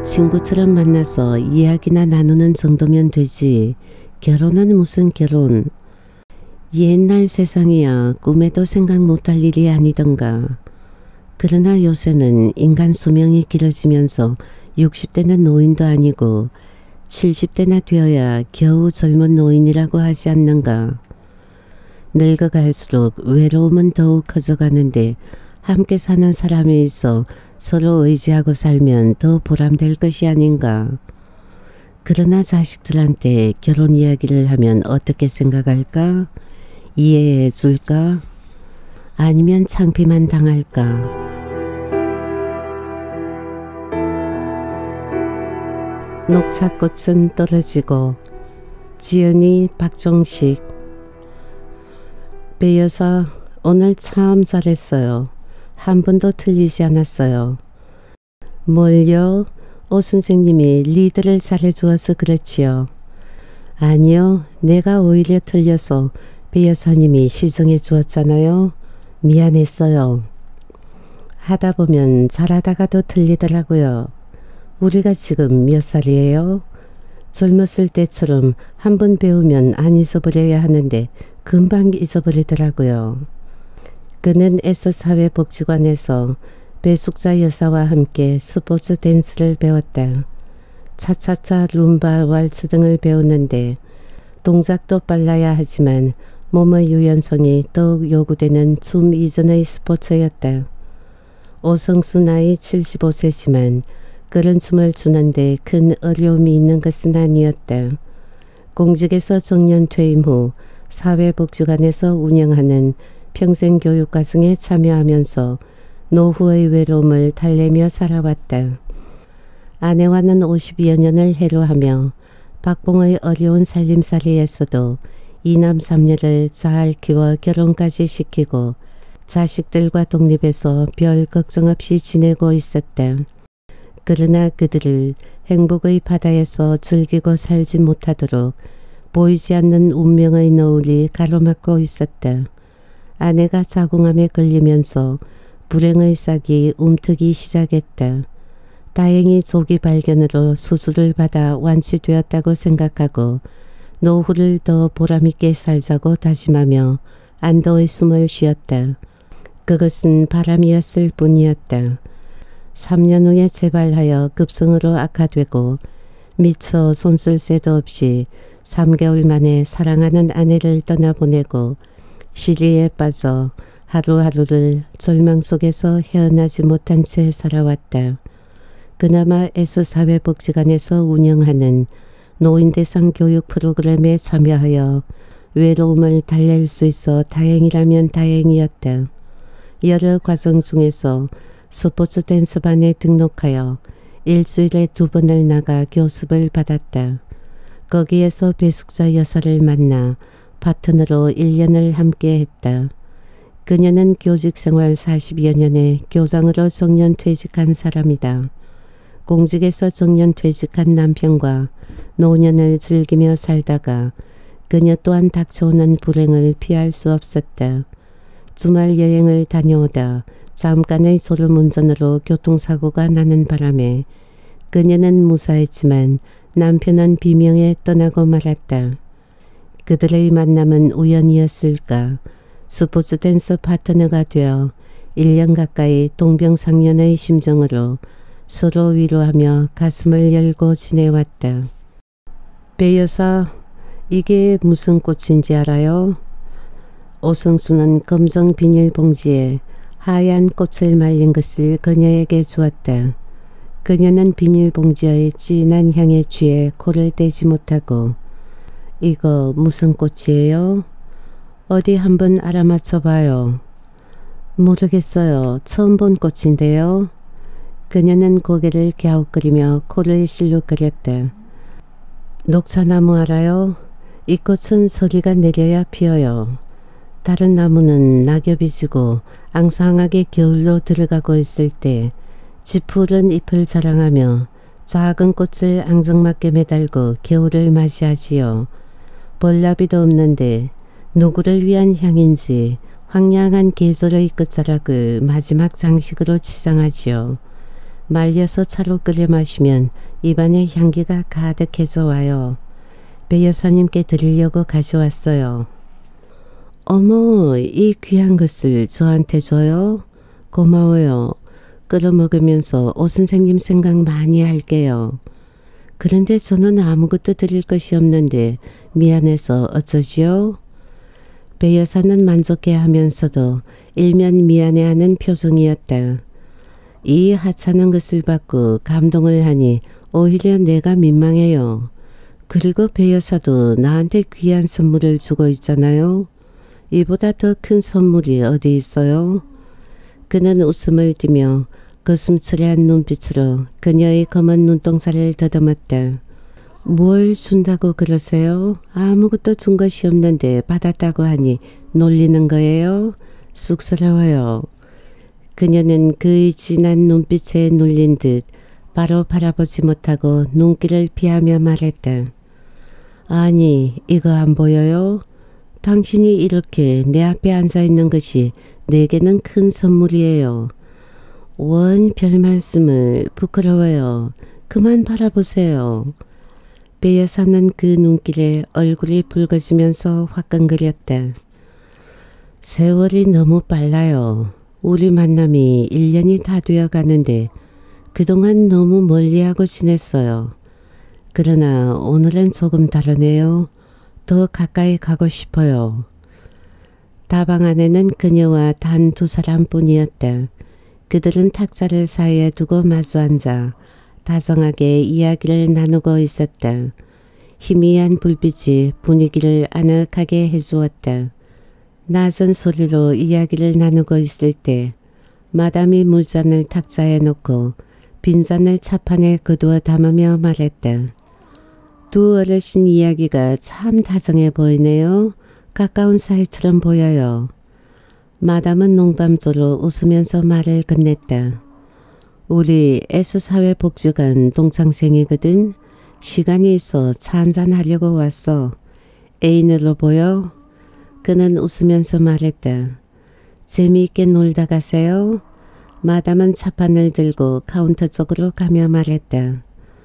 친구처럼 만나서 이야기나 나누는 정도면 되지. 결혼은 무슨 결혼. 옛날 세상이야 꿈에도 생각 못할 일이 아니던가. 그러나 요새는 인간 수명이 길어지면서 60대는 노인도 아니고 70대나 되어야 겨우 젊은 노인이라고 하지 않는가. 늙어갈수록 외로움은 더욱 커져가는데 함께 사는 사람이 있어 서로 의지하고 살면 더 보람될 것이 아닌가. 그러나 자식들한테 결혼 이야기를 하면 어떻게 생각할까? 이해해 줄까? 아니면 창피만 당할까? 녹차꽃은 떨어지고. 지은이 박종식. 배 여사 오늘 참 잘했어요. 한 번도 틀리지 않았어요. 뭘요? 오 선생님이 리드를 잘해주어서 그렇지요. 아니요, 내가 오히려 틀려서 배 여사님이 시정해 주었잖아요. 미안했어요. 하다 보면 잘하다가도 틀리더라고요. 우리가 지금 몇 살이에요? 젊었을 때처럼 한 번 배우면 안 잊어버려야 하는데 금방 잊어버리더라고요. 그는 S사회복지관에서 배숙자 여사와 함께 스포츠 댄스를 배웠다. 차차차, 룸바, 왈츠 등을 배우는데 동작도 빨라야 하지만 몸의 유연성이 더욱 요구되는 춤 이전의 스포츠였다. 오성수 나이 75세지만 그런 춤을 추는데 큰 어려움이 있는 것은 아니었다. 공직에서 정년 퇴임 후 사회복지관에서 운영하는 평생교육과정에 참여하면서 노후의 외로움을 달래며 살아왔다. 아내와는 50여 년을 해로하며 박봉의 어려운 살림살이에서도 이남 삼녀를 잘 키워 결혼까지 시키고 자식들과 독립해서 별 걱정 없이 지내고 있었다. 그러나 그들을 행복의 바다에서 즐기고 살지 못하도록 보이지 않는 운명의 너울이 가로막고 있었다. 아내가 자궁암에 걸리면서 불행의 싹이 움트기 시작했다. 다행히 조기 발견으로 수술을 받아 완치되었다고 생각하고 노후를 더 보람있게 살자고 다짐하며 안도의 숨을 쉬었다. 그것은 바람이었을 뿐이었다. 3년 후에 재발하여 급성으로 악화되고 미처 손쓸 새도 없이 3개월 만에 사랑하는 아내를 떠나보내고 시리에 빠져 하루하루를 절망 속에서 헤어나지 못한 채 살아왔다. 그나마 S사회복지관에서 운영하는 노인대상 교육 프로그램에 참여하여 외로움을 달랠 수 있어 다행이라면 다행이었다. 여러 과정 중에서 스포츠 댄스반에 등록하여 일주일에 2번을 나가 교습을 받았다. 거기에서 배숙자 여사를 만나 파트너로 1년을 함께 했다. 그녀는 교직생활 40여 년에 교장으로 정년퇴직한 사람이다. 공직에서 정년퇴직한 남편과 노년을 즐기며 살다가 그녀 또한 닥쳐오는 불행을 피할 수 없었다. 주말 여행을 다녀오다 잠깐의 졸음운전으로 교통사고가 나는 바람에 그녀는 무사했지만 남편은 비명에 떠나고 말았다. 그들의 만남은 우연이었을까? 스포츠 댄서 파트너가 되어 1년 가까이 동병상련의 심정으로 서로 위로하며 가슴을 열고 지내왔다. 배 여사, 이게 무슨 꽃인지 알아요? 오성수는 검정 비닐봉지에 하얀 꽃을 말린 것을 그녀에게 주었다. 그녀는 비닐봉지의 진한 향에 취해 코를 떼지 못하고 이거 무슨 꽃이에요? 어디 한번 알아맞혀 봐요. 모르겠어요. 처음 본 꽃인데요. 그녀는 고개를 갸웃거리며 코를 실룩거렸다. 녹차나무 알아요? 이 꽃은 서리가 내려야 피어요. 다른 나무는 낙엽이 지고 앙상하게 겨울로 들어가고 있을 때 지푸른 잎을 자랑하며 작은 꽃을 앙증맞게 매달고 겨울을 맞이하지요. 벌나비도 없는데 누구를 위한 향인지 황량한 계절의 끝자락을 마지막 장식으로 치장하지요. 말려서 차로 끓여 마시면 입안에 향기가 가득해져 와요. 배 여사님께 드리려고 가져왔어요. 어머, 이 귀한 것을 저한테 줘요? 고마워요. 끓여 먹으면서 오 선생님 생각 많이 할게요. 그런데 저는 아무것도 드릴 것이 없는데 미안해서 어쩌지요? 배 여사는 만족해하면서도 일면 미안해하는 표정이었다. 이 하찮은 것을 받고 감동을 하니 오히려 내가 민망해요. 그리고 배 여사도 나한테 귀한 선물을 주고 있잖아요. 이보다 더 큰 선물이 어디 있어요? 그는 웃음을 띠며 거슴츠레한 눈빛으로 그녀의 검은 눈동자를 더듬었다. 뭘 준다고 그러세요? 아무것도 준 것이 없는데 받았다고 하니 놀리는 거예요? 쑥스러워요. 그녀는 그의 진한 눈빛에 눌린 듯 바로 바라보지 못하고 눈길을 피하며 말했다. 아니, 이거 안 보여요? 당신이 이렇게 내 앞에 앉아있는 것이 내게는 큰 선물이에요. 원 별 말씀을. 부끄러워요. 그만 바라보세요. 배 여사는 그 눈길에 얼굴이 붉어지면서 화끈거렸다. 세월이 너무 빨라요. 우리 만남이 1년이 다 되어 가는데 그동안 너무 멀리하고 지냈어요. 그러나 오늘은 조금 다르네요. 더 가까이 가고 싶어요. 다방 안에는 그녀와 단 2사람뿐이었다. 그들은 탁자를 사이에 두고 마주 앉아 다정하게 이야기를 나누고 있었다. 희미한 불빛이 분위기를 아늑하게 해주었다. 낮은 소리로 이야기를 나누고 있을 때 마담이 물잔을 탁자에 놓고 빈잔을 차판에 거두어 담으며 말했다. 두 어르신 이야기가 참 다정해 보이네요. 가까운 사이처럼 보여요. 마담은 농담조로 웃으면서 말을 건넸다. 우리 S사회복지관 동창생이거든. 시간이 있어 차 한잔 하려고 왔어. 애인으로 보여? 그는 웃으면서 말했다. 재미있게 놀다 가세요. 마담은 차판을 들고 카운터 쪽으로 가며 말했다.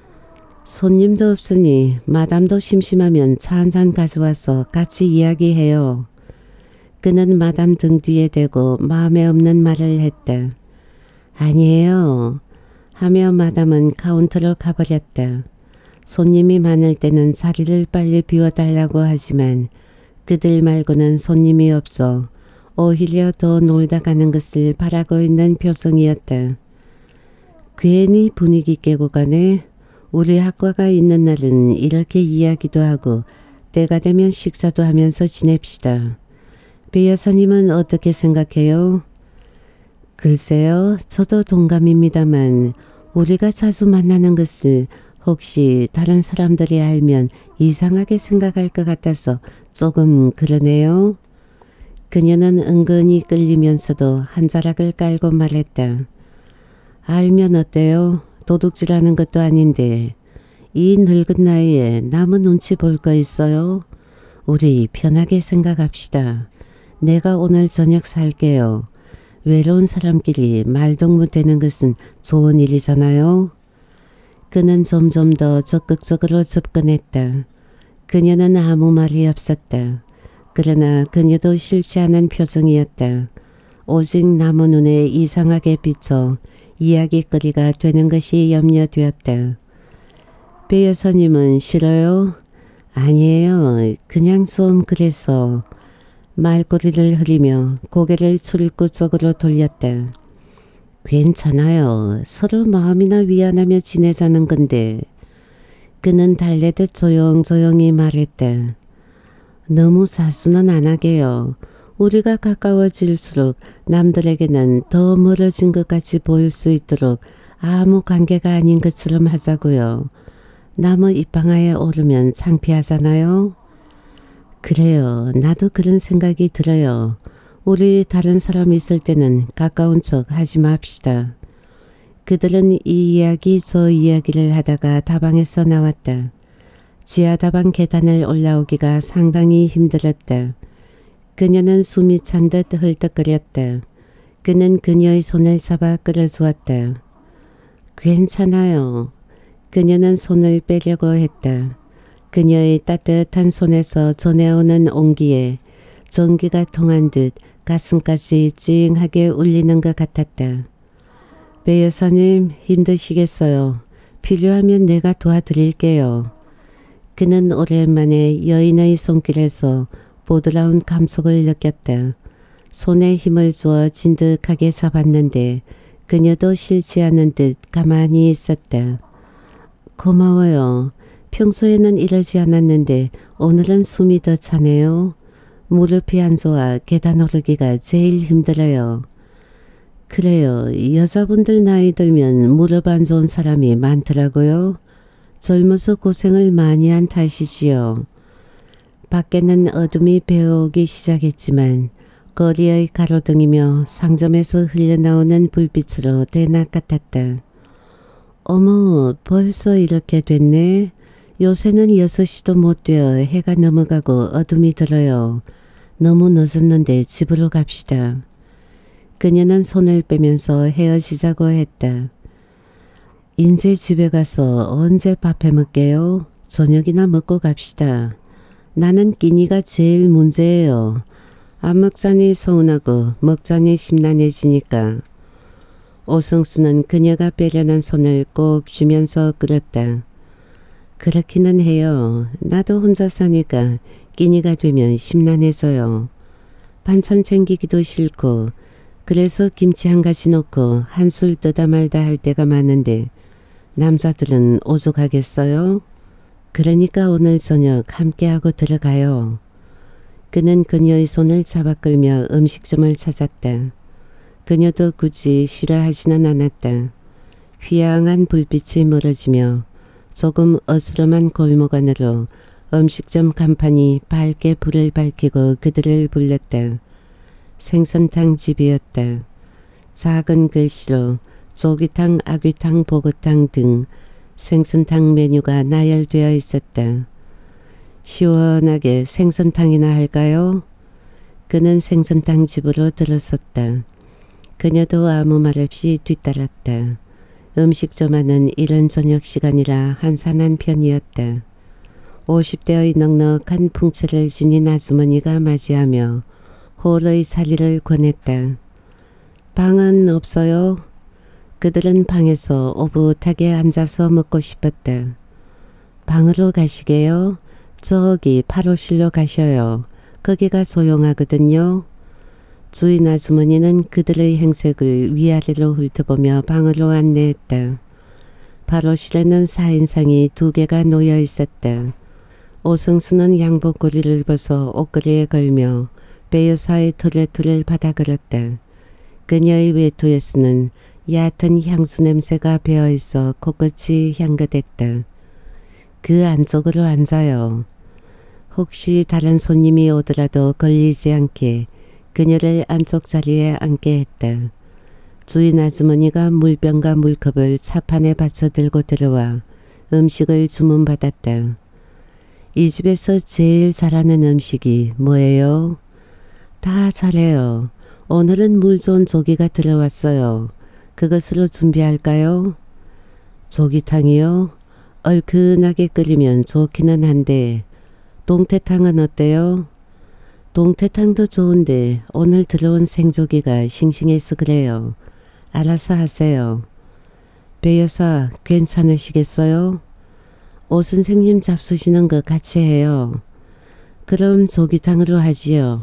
손님도 없으니 마담도 심심하면 차 한잔 가져와서 같이 이야기해요. 그는 마담 등 뒤에 대고 마음에 없는 말을 했다. 아니에요. 하며 마담은 카운터로 가버렸다. 손님이 많을 때는 자리를 빨리 비워달라고 하지만 그들 말고는 손님이 없어 오히려 더 놀다 가는 것을 바라고 있는 표정이었다. 괜히 분위기 깨고 가네. 우리 학과가 있는 날은 이렇게 이야기도 하고 때가 되면 식사도 하면서 지냅시다. 배 여사님은 어떻게 생각해요? 글쎄요. 저도 동감입니다만 우리가 자주 만나는 것을 혹시 다른 사람들이 알면 이상하게 생각할 것 같아서 조금 그러네요. 그녀는 은근히 끌리면서도 한 자락을 깔고 말했다. 알면 어때요? 도둑질하는 것도 아닌데 이 늙은 나이에 남의 눈치 볼 거 있어요? 우리 편하게 생각합시다. 내가 오늘 저녁 살게요. 외로운 사람끼리 말동무되는 것은 좋은 일이잖아요. 그는 점점 더 적극적으로 접근했다. 그녀는 아무 말이 없었다. 그러나 그녀도 싫지 않은 표정이었다. 오직 남의 눈에 이상하게 비쳐 이야기거리가 되는 것이 염려되었다. 배 여사님은 싫어요? 아니에요. 그냥 좀 그래서. 말꼬리를 흐리며 고개를 출입구 쪽으로 돌렸다. 괜찮아요. 서로 마음이나 위안하며 지내자는 건데. 그는 달래듯 조용조용히 말했다. 너무 사수는 안 하게요. 우리가 가까워질수록 남들에게는 더 멀어진 것 같이 보일 수 있도록 아무 관계가 아닌 것처럼 하자고요. 남의 입방아에 오르면 창피하잖아요. 그래요. 나도 그런 생각이 들어요. 우리 다른 사람 있을 때는 가까운 척 하지 맙시다. 그들은 이 이야기 저 이야기를 하다가 다방에서 나왔다. 지하 다방 계단을 올라오기가 상당히 힘들었다. 그녀는 숨이 찬 듯 헐떡거렸다. 그는 그녀의 손을 잡아 끌어주었다. 괜찮아요. 그녀는 손을 빼려고 했다. 그녀의 따뜻한 손에서 전해오는 온기에 전기가 통한 듯 가슴까지 찡하게 울리는 것 같았다. 배 여사님 힘드시겠어요. 필요하면 내가 도와드릴게요. 그는 오랜만에 여인의 손길에서 보드라운 감속을 느꼈다. 손에 힘을 주어 진득하게 잡았는데 그녀도 싫지 않은 듯 가만히 있었다. 고마워요. 평소에는 이러지 않았는데 오늘은 숨이 더 차네요. 무릎이 안 좋아 계단 오르기가 제일 힘들어요. 그래요. 여자분들 나이 들면 무릎 안 좋은 사람이 많더라고요. 젊어서 고생을 많이 한 탓이지요. 밖에는 어둠이 배어오기 시작했지만 거리의 가로등이며 상점에서 흘러나오는 불빛으로 대낮 같았다. 어머, 벌써 이렇게 됐네. 요새는 6시도 못 되어 해가 넘어가고 어둠이 들어요. 너무 늦었는데 집으로 갑시다. 그녀는 손을 빼면서 헤어지자고 했다. 인제 집에 가서 언제 밥 해먹게요? 저녁이나 먹고 갑시다. 나는 끼니가 제일 문제예요. 안 먹자니 서운하고 먹자니 심란해지니까. 오성수는 그녀가 빼려는 손을 꼭 쥐면서 끌었다. 그렇기는 해요. 나도 혼자 사니까 끼니가 되면 심란해서요. 반찬 챙기기도 싫고 그래서 김치 한 가지 넣고 한술 뜨다 말다 할 때가 많은데 남자들은 오죽하겠어요? 그러니까 오늘 저녁 함께하고 들어가요. 그는 그녀의 손을 잡아 끌며 음식점을 찾았다. 그녀도 굳이 싫어하지는 않았다. 휘황한 불빛이 멀어지며 조금 어스름한 골목 안으로 음식점 간판이 밝게 불을 밝히고 그들을 불렀다. 생선탕 집이었다. 작은 글씨로 조기탕, 아귀탕, 보고탕 등 생선탕 메뉴가 나열되어 있었다. 시원하게 생선탕이나 할까요? 그는 생선탕 집으로 들어섰다. 그녀도 아무 말 없이 뒤따랐다. 음식점 안은 이른 저녁 시간이라 한산한 편이었다. 50대의 넉넉한 풍채를 지닌 아주머니가 맞이하며 홀의 사리를 권했다. 방은 없어요? 그들은 방에서 오붓하게 앉아서 먹고 싶었다. 방으로 가시게요? 저기 8호실로 가셔요. 거기가 조용하거든요. 주인 아주머니는 그들의 행색을 위아래로 훑어보며 방으로 안내했다. 8호실에는 4인상이 2개가 놓여 있었다. 오성수는 양복고리를 벗어 옷걸이에 걸며 배여사의 토레토를 받아 걸었다. 그녀의 외투에서는 얕은 향수 냄새가 배어있어 코끝이 향긋했다. 그 안쪽으로 앉아요. 혹시 다른 손님이 오더라도 걸리지 않게 그녀를 안쪽 자리에 앉게 했다. 주인 아주머니가 물병과 물컵을 차판에 받쳐 들고 들어와 음식을 주문받았다. 이 집에서 제일 잘하는 음식이 뭐예요? 다 잘해요. 오늘은 물 좋은 조기가 들어왔어요. 그것으로 준비할까요? 조기탕이요? 얼큰하게 끓이면 좋기는 한데 동태탕은 어때요? 동태탕도 좋은데 오늘 들어온 생조기가 싱싱해서 그래요. 알아서 하세요. 배여사 괜찮으시겠어요? 오 선생님 잡수시는 거 같이 해요. 그럼 조기탕으로 하지요.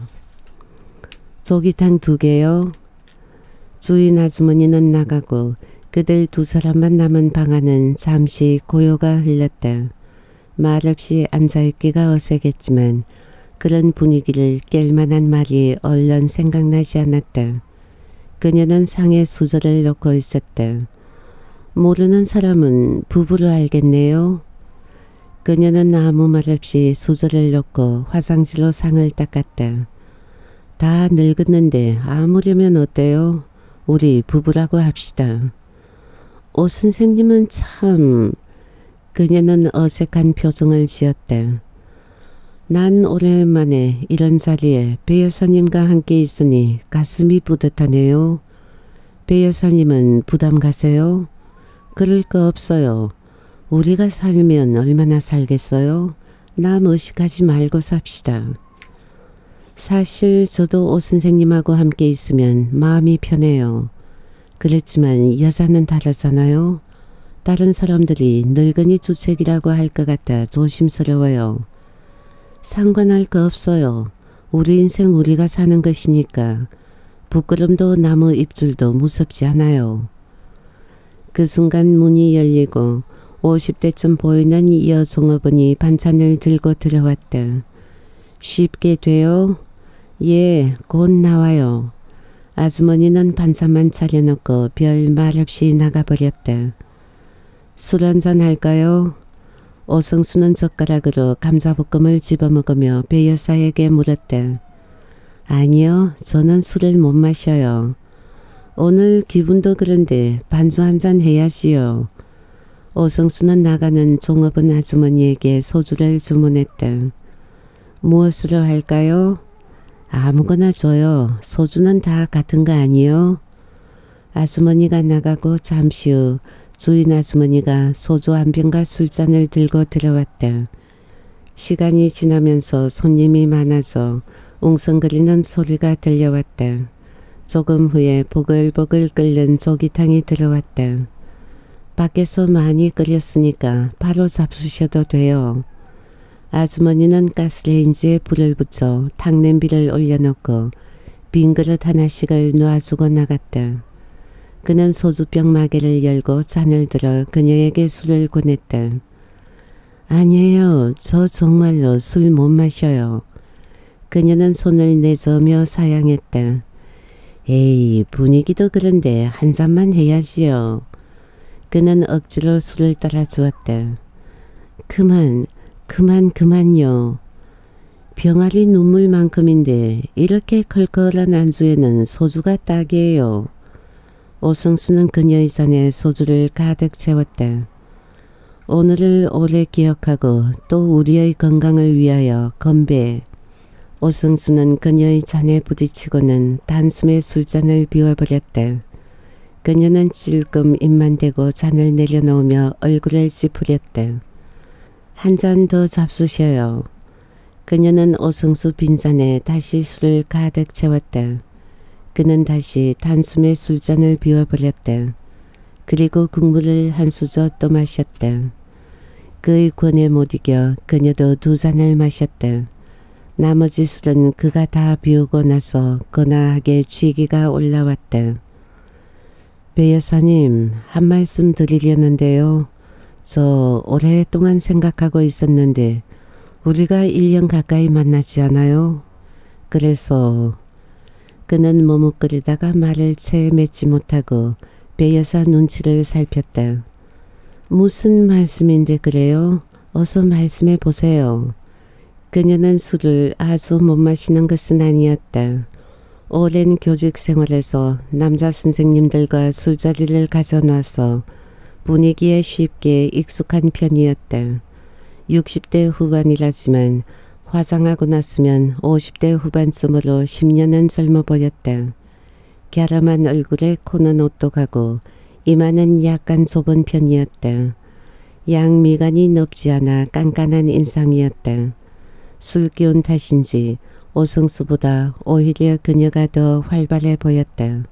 조기탕 2개요. 주인 아주머니는 나가고 그들 2사람만 남은 방 안은 잠시 고요가 흘렀다. 말없이 앉아있기가 어색했지만 그런 분위기를 깰 만한 말이 얼른 생각나지 않았다. 그녀는 상에 수저를 넣고 있었다. 모르는 사람은 부부로 알겠네요. 그녀는 아무 말 없이 수저를 넣고 화장지로 상을 닦았다. 다 늙었는데 아무려면 어때요? 우리 부부라고 합시다. 오 선생님은 참... 그녀는 어색한 표정을 지었다. 난 오랜만에 이런 자리에 배 여사님과 함께 있으니 가슴이 뿌듯하네요. 배 여사님은 부담 가세요? 그럴 거 없어요. 우리가 살면 얼마나 살겠어요? 남 의식하지 말고 삽시다. 사실 저도 오 선생님하고 함께 있으면 마음이 편해요. 그렇지만 여자는 다르잖아요. 다른 사람들이 늙은이 주책이라고 할 것 같아 조심스러워요. 상관할 거 없어요. 우리 인생 우리가 사는 것이니까 부끄럼도 나무 잎줄도 무섭지 않아요. 그 순간 문이 열리고 50대쯤 보이는 여종업원이 반찬을 들고 들어왔다. 쉽게 돼요? 예, 곧 나와요. 아주머니는 반찬만 차려놓고 별 말 없이 나가버렸다. 술 한잔 할까요? 오성수는 젓가락으로 감자볶음을 집어먹으며 배 여사에게 물었다. 아니요, 저는 술을 못 마셔요. 오늘 기분도 그런데 반주 한잔 해야지요. 오성수는 나가는 종업원 아주머니에게 소주를 주문했다. 무엇으로 할까요? 아무거나 줘요. 소주는 다 같은 거 아니요? 아주머니가 나가고 잠시 후 주인 아주머니가 소주 한 병과 술잔을 들고 들어왔다. 시간이 지나면서 손님이 많아져 웅성거리는 소리가 들려왔다. 조금 후에 보글보글 끓는 조기탕이 들어왔다. 밖에서 많이 끓였으니까 바로 잡수셔도 돼요. 아주머니는 가스레인지에 불을 붙여 탕냄비를 올려놓고 빈 그릇 하나씩을 놔주고 나갔다. 그는 소주병 마개를 열고 잔을 들어 그녀에게 술을 권했다. 아니에요. 저 정말로 술 못 마셔요. 그녀는 손을 내저으며 사양했다. 에이, 분위기도 그런데 한 잔만 해야지요. 그는 억지로 술을 따라주었다. 그만요. 병아리 눈물만큼인데 이렇게 컬컬한 안주에는 소주가 딱이에요. 오성수는 그녀의 잔에 소주를 가득 채웠다. 오늘을 오래 기억하고 또 우리의 건강을 위하여 건배. 오성수는 그녀의 잔에 부딪히고는 단숨에 술잔을 비워버렸다. 그녀는 찔끔 입만 대고 잔을 내려놓으며 얼굴을 찌푸렸다. 한 잔 더 잡수셔요. 그녀는 오성수 빈잔에 다시 술을 가득 채웠다. 그는 다시 단숨에 술잔을 비워버렸다. 그리고 국물을 한 수저 또 마셨다. 그의 권에 못 이겨 그녀도 두 잔을 마셨다. 나머지 술은 그가 다 비우고 나서 거나하게 취기가 올라왔다. 배 여사님, 한 말씀 드리려는데요. 저 오랫동안 생각하고 있었는데 우리가 1년 가까이 만나지 않아요? 그래서 그는 머뭇거리다가 말을 채 맺지 못하고 배 여사 눈치를 살폈다. 무슨 말씀인데 그래요? 어서 말씀해 보세요. 그녀는 술을 아주 못 마시는 것은 아니었다. 오랜 교직 생활에서 남자 선생님들과 술자리를 가져놔서 분위기에 쉽게 익숙한 편이었다. 60대 후반이라지만 화장하고 났으면 50대 후반쯤으로 10년은 젊어 보였다. 갸름한 얼굴에 코는 오똑하고 이마는 약간 좁은 편이었다. 양미간이 높지 않아 깐깐한 인상이었다. 술 기운 탓인지 오성수보다 오히려 그녀가 더 활발해 보였다.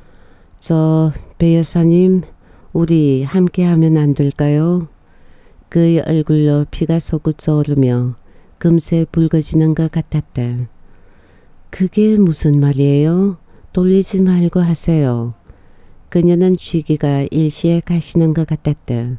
저 배 여사님, 우리 함께하면 안 될까요? 그의 얼굴로 피가 솟구쳐 오르며 금세 붉어지는 것 같았다. 그게 무슨 말이에요? 돌리지 말고 하세요. 그녀는 취기가 일시에 가시는 것 같았다.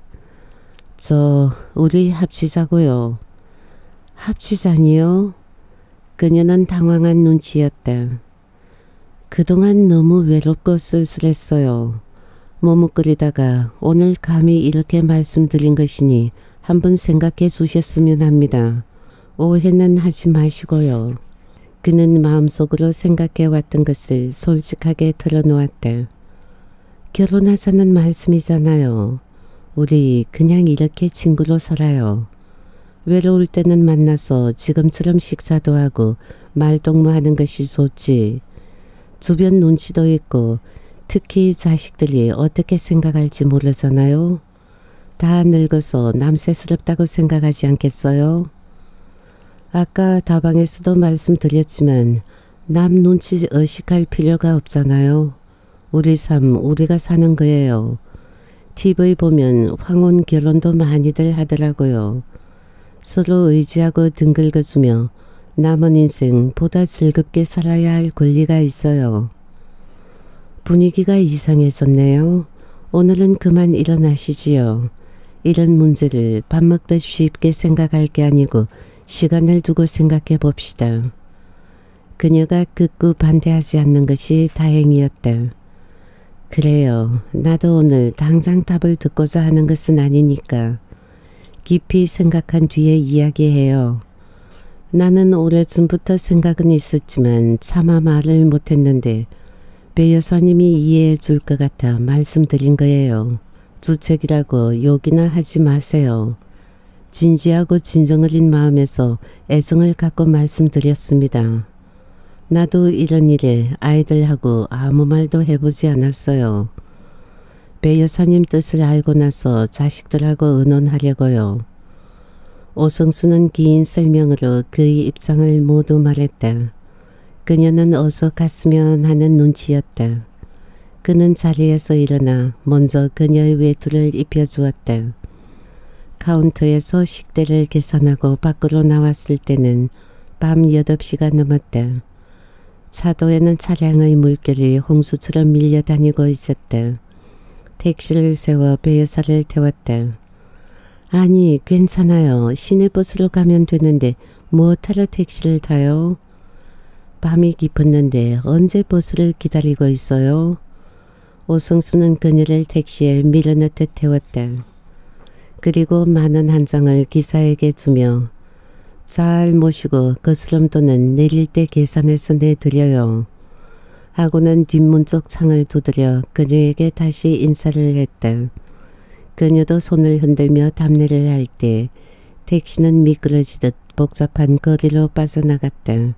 우리 합치자고요. 합치자니요? 그녀는 당황한 눈치였다. 그동안 너무 외롭고 쓸쓸했어요. 머뭇거리다가 오늘 감히 이렇게 말씀드린 것이니 한번 생각해 주셨으면 합니다. 오해는 하지 마시고요. 그는 마음속으로 생각해왔던 것을 솔직하게 털어놓았다. 결혼하자는 말씀이잖아요. 우리 그냥 이렇게 친구로 살아요. 외로울 때는 만나서 지금처럼 식사도 하고 말동무하는 것이 좋지. 주변 눈치도 있고 특히 자식들이 어떻게 생각할지 모르잖아요. 다 늙어서 남세스럽다고 생각하지 않겠어요? 아까 다방에서도 말씀드렸지만 남 눈치 의식할 필요가 없잖아요. 우리 삶 우리가 사는 거예요. TV 보면 황혼 결혼도 많이들 하더라고요. 서로 의지하고 등 긁어주며 남은 인생 보다 즐겁게 살아야 할 권리가 있어요. 분위기가 이상해졌네요. 오늘은 그만 일어나시지요. 이런 문제를 밥 먹듯 쉽게 생각할 게 아니고 시간을 두고 생각해 봅시다. 그녀가 극구 반대하지 않는 것이 다행이었다. 그래요. 나도 오늘 당장 답을 듣고자 하는 것은 아니니까 깊이 생각한 뒤에 이야기해요. 나는 오래전부터 생각은 있었지만 차마 말을 못했는데 배 여사님이 이해해 줄 것 같아 말씀드린 거예요. 주책이라고 욕이나 하지 마세요. 진지하고 진정 어린 마음에서 애정을 갖고 말씀드렸습니다. 나도 이런 일에 아이들하고 아무 말도 해보지 않았어요. 배 여사님 뜻을 알고 나서 자식들하고 의논하려고요. 오성수는 긴 설명으로 그의 입장을 모두 말했다. 그녀는 어서 갔으면 하는 눈치였다. 그는 자리에서 일어나 먼저 그녀의 외투를 입혀주었다. 카운터에서 식대를 계산하고 밖으로 나왔을 때는 밤 8시가 넘었다. 차도에는 차량의 물결이 홍수처럼 밀려다니고 있었다. 택시를 세워 배 여사를 태웠다. 아니 괜찮아요. 시내버스로 가면 되는데 뭐하러 택시를 타요? 밤이 깊었는데 언제 버스를 기다리고 있어요? 오성수는 그녀를 택시에 밀어넣듯 태웠다. 그리고 만원 한 장을 기사에게 주며 잘 모시고 거스름돈은 내릴 때 계산해서 내드려요. 하고는 뒷문 쪽 창을 두드려 그녀에게 다시 인사를 했다. 그녀도 손을 흔들며 답례를 할 때 택시는 미끄러지듯 복잡한 거리로 빠져나갔다.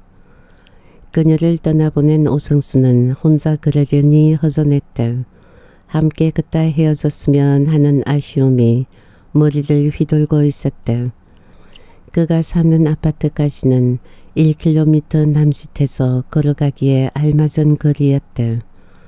그녀를 떠나보낸 오성수는 혼자 그러려니 허전했다. 함께 그따 헤어졌으면 하는 아쉬움이 머리를 휘돌고 있었다. 그가 사는 아파트까지는 1km 남짓해서 걸어가기에 알맞은 거리였다.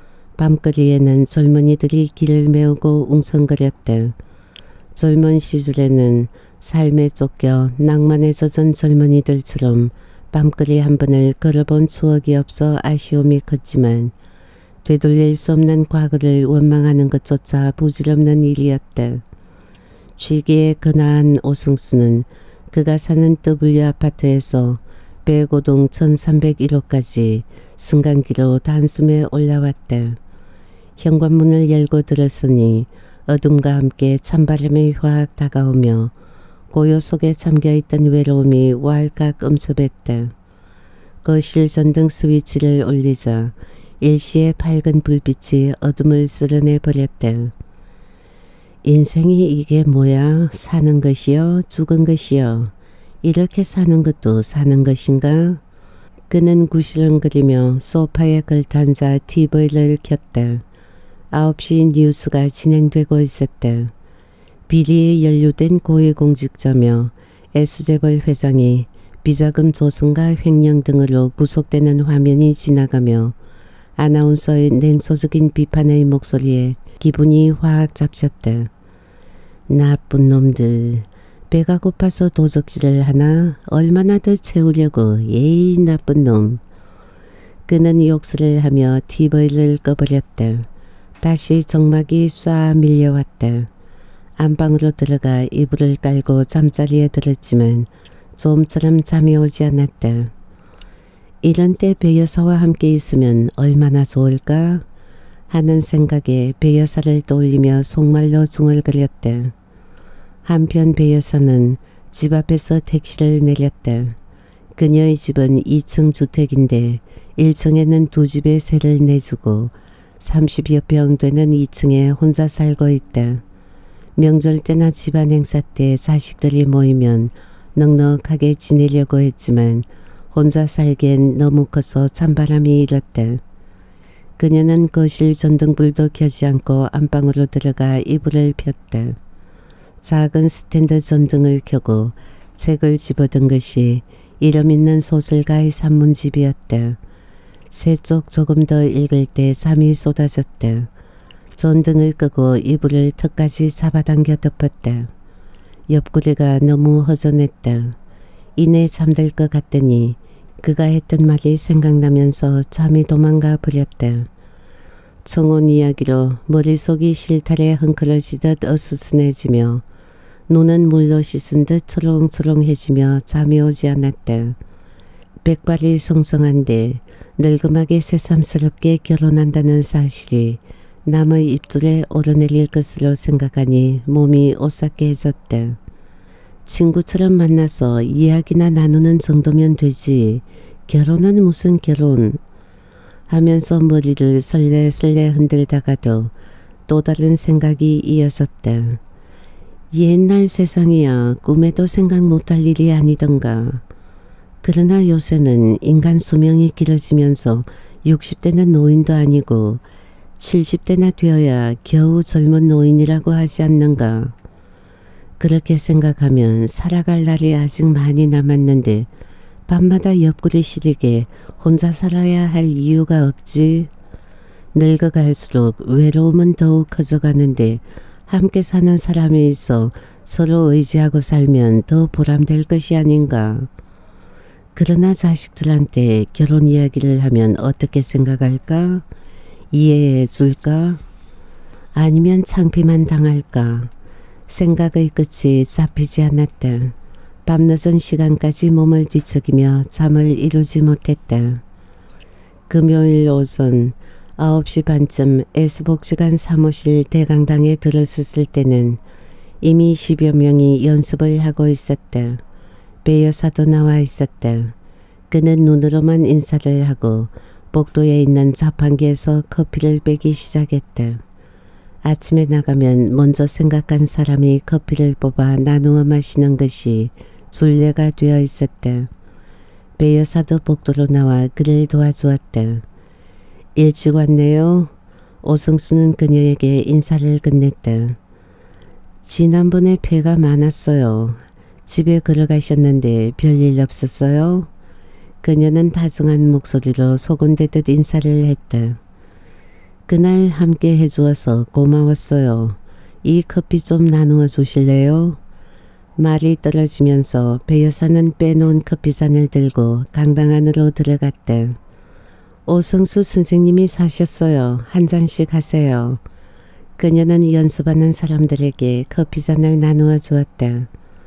밤거리에는 젊은이들이 길을 메우고 웅성거렸다. 젊은 시절에는 삶에 쫓겨 낭만에 젖은 젊은이들처럼 밤거리 한 번을 걸어본 추억이 없어 아쉬움이 컸지만 되돌릴 수 없는 과거를 원망하는 것조차 부질없는 일이었다. 취기에 근화한 오승수는 그가 사는 W 아파트에서 배고동 1301호까지 승강기로 단숨에 올라왔다. 현관문을 열고 들었으니 어둠과 함께 찬바람이 확 다가오며 고요 속에 잠겨있던 외로움이 왈칵 엄습했다. 거실 전등 스위치를 올리자 일시에 밝은 불빛이 어둠을 쓸어내 버렸다. 인생이 이게 뭐야? 사는 것이요? 죽은 것이요? 이렇게 사는 것도 사는 것인가? 그는 구시렁거리며 소파에 걸터앉아 TV를 켰다. 9시 뉴스가 진행되고 있었다. 비리에 연루된 고위공직자며 S재벌 회장이 비자금 조성과 횡령 등으로 구속되는 화면이 지나가며 아나운서의 냉소적인 비판의 목소리에 기분이 확 잡혔다. 나쁜 놈들. 배가 고파서 도적질을 하나? 얼마나 더 채우려고. 예이 나쁜 놈. 그는 욕설을 하며 TV를 꺼버렸다. 다시 정막이 쏴 밀려왔다. 안방으로 들어가 이불을 깔고 잠자리에 들었지만 좀처럼 잠이 오지 않았다. 이런 때 배 여사와 함께 있으면 얼마나 좋을까 하는 생각에 배 여사를 떠올리며 속말로 중얼거렸다. 한편 배 여사는 집 앞에서 택시를 내렸다. 그녀의 집은 2층 주택인데 1층에는 두 집에 세를 내주고 30여 평 되는 2층에 혼자 살고 있다. 명절 때나 집안 행사 때 자식들이 모이면 넉넉하게 지내려고 했지만 혼자 살기엔 너무 커서 찬바람이 일었다. 그녀는 거실 전등불도 켜지 않고 안방으로 들어가 이불을 폈다. 작은 스탠드 전등을 켜고 책을 집어든 것이 이름 있는 소설가의 산문집이었다. 세 쪽 조금 더 읽을 때 잠이 쏟아졌다. 전등을 끄고 이불을 턱까지 잡아당겨 덮었다. 옆구리가 너무 허전했다. 이내 잠들 것 같더니 그가 했던 말이 생각나면서 잠이 도망가 버렸다. 청혼 이야기로 머릿속이 실타래 흥크러지듯 어수선해지며 눈은 물로 씻은 듯 초롱초롱해지며 잠이 오지 않았다. 백발이 성성한데 늙음하게 새삼스럽게 결혼한다는 사실이 남의 입술에 오르내릴 것으로 생각하니 몸이 오싹해졌다. 친구처럼 만나서 이야기나 나누는 정도면 되지 결혼은 무슨 결혼 하면서 머리를 설레설레 흔들다가도 또 다른 생각이 이어졌다. 옛날 세상이야 꿈에도 생각 못할 일이 아니던가. 그러나 요새는 인간 수명이 길어지면서 60대는 노인도 아니고 70대나 되어야 겨우 젊은 노인이라고 하지 않는가. 그렇게 생각하면 살아갈 날이 아직 많이 남았는데 밤마다 옆구리 시리게 혼자 살아야 할 이유가 없지. 늙어갈수록 외로움은 더욱 커져가는데 함께 사는 사람이 있어 서로 의지하고 살면 더 보람될 것이 아닌가. 그러나 자식들한테 결혼 이야기를 하면 어떻게 생각할까? 이해해 줄까? 아니면 창피만 당할까? 생각의 끝이 잡히지 않았다. 밤늦은 시간까지 몸을 뒤척이며 잠을 이루지 못했다. 금요일 오전 9시 반쯤 S복지관 사무실 대강당에 들어섰을 때는 이미 10여 명이 연습을 하고 있었다. 배 여사도 나와 있었다. 그는 눈으로만 인사를 하고 복도에 있는 자판기에서 커피를 빼기 시작했다. 아침에 나가면 먼저 생각한 사람이 커피를 뽑아 나누어 마시는 것이 순례가 되어 있었다. 배 여사도 복도로 나와 그를 도와주었다. 일찍 왔네요. 오성수는 그녀에게 인사를 건넸다. 지난번에 폐가 많았어요. 집에 걸어가셨는데 별일 없었어요? 그녀는 다정한 목소리로 소곤대듯 인사를 했다. 그날 함께 해주어서 고마웠어요. 이 커피 좀 나누어 주실래요? 말이 떨어지면서 배 여사는 빼놓은 커피잔을 들고 강당 안으로 들어갔다. 오성수 선생님이 사셨어요. 한 잔씩 하세요. 그녀는 연습하는 사람들에게 커피잔을 나누어 주었다.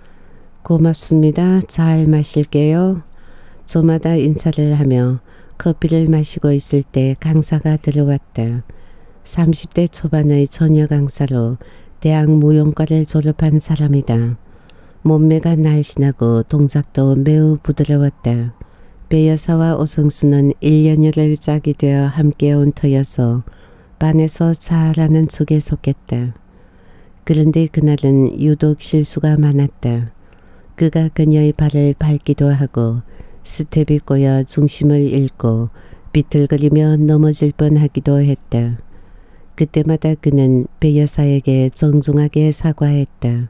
고맙습니다. 잘 마실게요. 저마다 인사를 하며 커피를 마시고 있을 때 강사가 들어왔다. 30대 초반의 처녀 강사로 대학 무용과를 졸업한 사람이다. 몸매가 날씬하고 동작도 매우 부드러웠다. 배 여사와 오성수는 1년여를 짝이 되어 함께 온 터여서 반에서 잘하는 쪽에 속했다. 그런데 그날은 유독 실수가 많았다. 그가 그녀의 발을 밟기도 하고 스텝이 꼬여 중심을 잃고 비틀거리며 넘어질 뻔하기도 했다. 그때마다 그는 배 여사에게 정중하게 사과했다.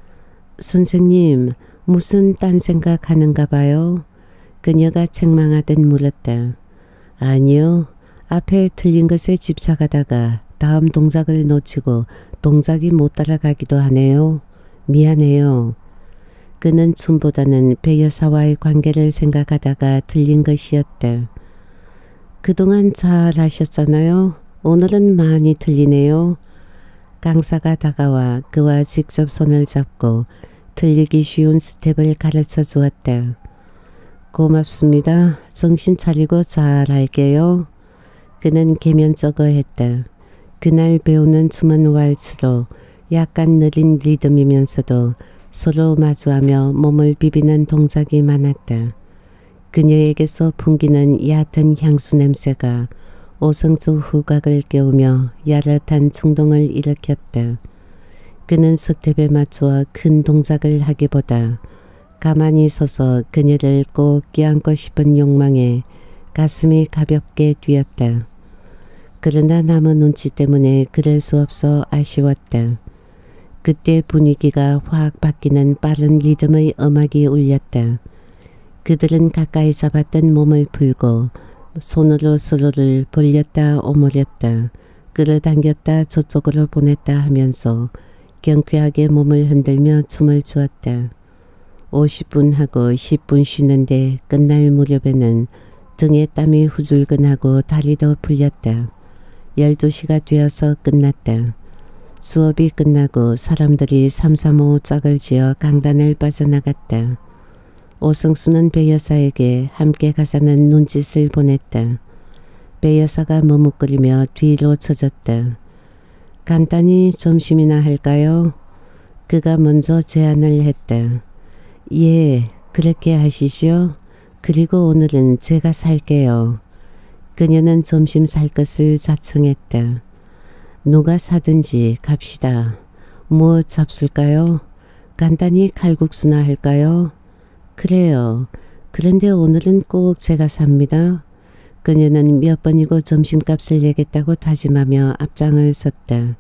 선생님, 무슨 딴 생각하는가 봐요? 그녀가 책망하듯 물었다. 아니요. 앞에 틀린 것에 집착하다가 다음 동작을 놓치고 동작이 못 따라가기도 하네요. 미안해요. 그는 춤보다는 배 여사와의 관계를 생각하다가 틀린 것이었다. 그동안 잘하셨잖아요. 오늘은 많이 틀리네요. 강사가 다가와 그와 직접 손을 잡고 틀리기 쉬운 스텝을 가르쳐 주었다. 고맙습니다. 정신 차리고 잘할게요. 그는 개면쩍어 했다. 그날 배우는 춤은 왈츠로 약간 느린 리듬이면서도 서로 마주하며 몸을 비비는 동작이 많았다. 그녀에게서 풍기는 얕은 향수 냄새가 오성수 후각을 깨우며 야릇한 충동을 일으켰다. 그는 스텝에 맞추어 큰 동작을 하기보다 가만히 서서 그녀를 꼭 껴안고 싶은 욕망에 가슴이 가볍게 뛰었다. 그러나 남의 눈치 때문에 그럴 수 없어 아쉬웠다. 그때 분위기가 확 바뀌는 빠른 리듬의 음악이 울렸다. 그들은 가까이 잡았던 몸을 풀고 손으로 서로를 벌렸다 오므렸다 끌어당겼다 저쪽으로 보냈다 하면서 경쾌하게 몸을 흔들며 춤을 추었다. 50분 하고 10분 쉬는데 끝날 무렵에는 등에 땀이 후줄근하고 다리도 풀렸다. 12시가 되어서 끝났다. 수업이 끝나고 사람들이 삼삼오오 짝을 지어 강단을 빠져나갔다. 오성수는 배 여사에게 함께 가자는 눈짓을 보냈다. 배 여사가 머뭇거리며 뒤로 처졌다. 간단히 점심이나 할까요? 그가 먼저 제안을 했다. 예, 그렇게 하시죠. 그리고 오늘은 제가 살게요. 그녀는 점심 살 것을 자청했다. 누가 사든지 갑시다. 무엇 잡술까요? 간단히 칼국수나 할까요? 그래요. 그런데 오늘은 꼭 제가 삽니다. 그녀는 몇 번이고 점심값을 내겠다고 다짐하며 앞장을 섰다.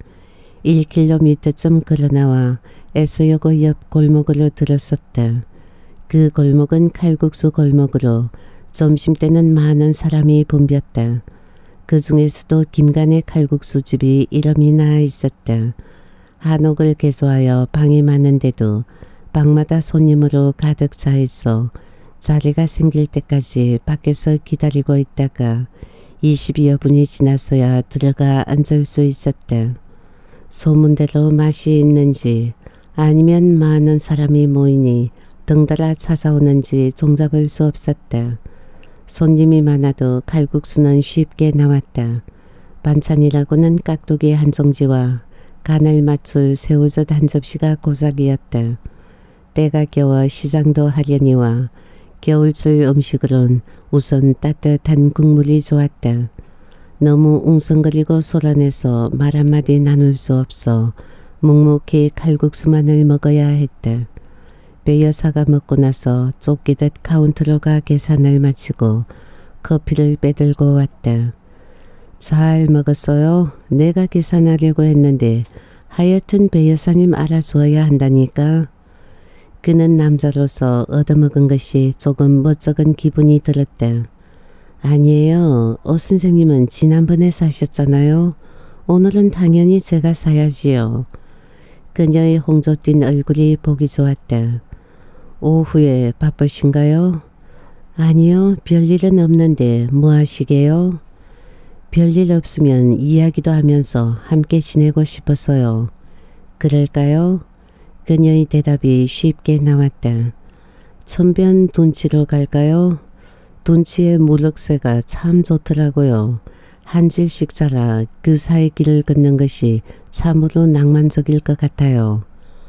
1km쯤 걸어나와 에서여고 옆 골목으로 들어섰다. 그 골목은 칼국수 골목으로 점심때는 많은 사람이 붐볐다. 그 중에서도 김간의 칼국수집이 이름이 나 있었다. 한옥을 개조하여 방이 많은데도 방마다 손님으로 가득 차 있어 자리가 생길 때까지 밖에서 기다리고 있다가 20여 분이 지나서야 들어가 앉을 수 있었다. 소문대로 맛이 있는지 아니면 많은 사람이 모이니 덩달아 찾아오는지 종잡을 수 없었다. 손님이 많아도 칼국수는 쉽게 나왔다. 반찬이라고는 깍두기 한 종지와 간을 맞출 새우젓 한 접시가 고작이었다. 때가 겨워 시장도 하려니와 겨울철 음식으론 우선 따뜻한 국물이 좋았다. 너무 웅성거리고 소란해서 말 한마디 나눌 수 없어 묵묵히 칼국수만을 먹어야 했다. 배 여사가 먹고 나서 쫓기듯 카운터로 가 계산을 마치고 커피를 빼들고 왔다. 잘 먹었어요. 내가 계산하려고 했는데 하여튼 배 여사님 알아주어야 한다니까. 그는 남자로서 얻어먹은 것이 조금 멋쩍은 기분이 들었다. 아니에요. 오 선생님은 지난번에 사셨잖아요. 오늘은 당연히 제가 사야지요. 그녀의 홍조 띈 얼굴이 보기 좋았다. 오후에 바쁘신가요? 아니요. 별일은 없는데 뭐 하시게요? 별일 없으면 이야기도 하면서 함께 지내고 싶어서요. 그럴까요? 그녀의 대답이 쉽게 나왔다. 천변 둔치로 갈까요? 둔치의 무럭새가 참 좋더라고요. 한 질씩 자라 그 사이 길을 걷는 것이 참으로 낭만적일 것 같아요.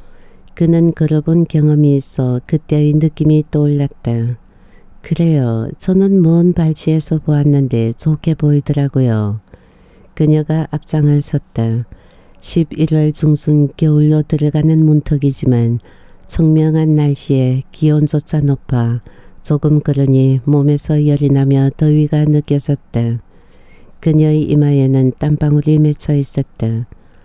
그는 걸어본 경험이 있어 그때의 느낌이 떠올랐다. 그래요. 저는 먼 발치에서 보았는데 좋게 보이더라고요. 그녀가 앞장을 섰다. 11월 중순 겨울로 들어가는 문턱이지만 청명한 날씨에 기온조차 높아 조금 걸으니 몸에서 열이 나며 더위가 느껴졌다. 그녀의 이마에는 땀방울이 맺혀 있었다.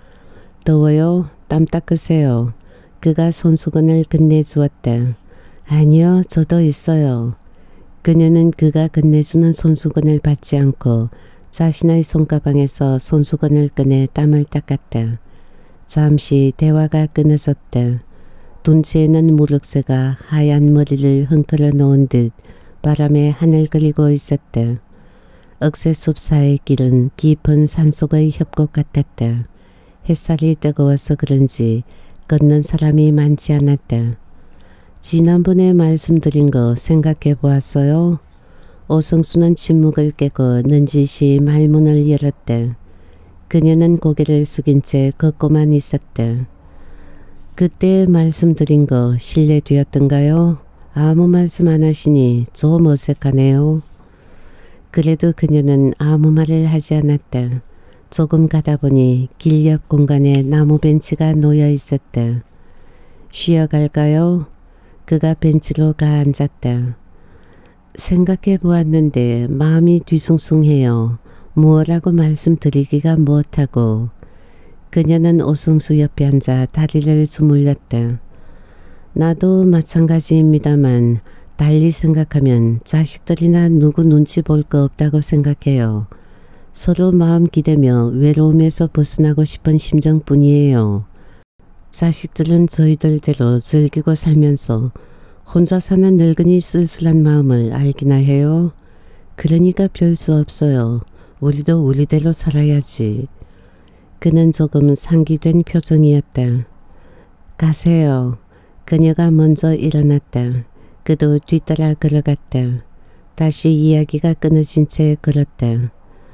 더워요? 땀 닦으세요. 그가 손수건을 건네주었다. 아니요, 저도 있어요. 그녀는 그가 건네주는 손수건을 받지 않고 자신의 손가방에서 손수건을 꺼내 땀을 닦았다. 잠시 대화가 끊어졌다. 둔치에는 무럭새가 하얀 머리를 흔들어 놓은 듯 바람에 하늘거리고 있었다. 억새숲 사이의 길은 깊은 산속의 협곡 같았다. 햇살이 뜨거워서 그런지 걷는 사람이 많지 않았다. 지난번에 말씀드린 거 생각해 보았어요? 오성수는 침묵을 깨고 넌지시 말문을 열었다. 그녀는 고개를 숙인 채 걷고만 있었다. 그때 말씀드린 거 실례되었던가요? 아무 말씀 안 하시니 좀 어색하네요. 그래도 그녀는 아무 말을 하지 않았다. 조금 가다 보니 길 옆 공간에 나무 벤치가 놓여 있었다. 쉬어갈까요? 그가 벤치로 가 앉았다. 생각해 보았는데 마음이 뒤숭숭해요. 무엇라고 말씀드리기가 못하고 그녀는 오승수 옆에 앉아 다리를 주물렀다. 나도 마찬가지입니다만 달리 생각하면 자식들이나 누구 눈치 볼 거 없다고 생각해요. 서로 마음 기대며 외로움에서 벗어나고 싶은 심정뿐이에요. 자식들은 저희들대로 즐기고 살면서 혼자 사는 늙은이 쓸쓸한 마음을 알기나 해요. 그러니까 별 수 없어요. 우리도 우리대로 살아야지. 그는 조금 상기된 표정이었다. 가세요. 그녀가 먼저 일어났다. 그도 뒤따라 걸어갔다. 다시 이야기가 끊어진 채 걸었다.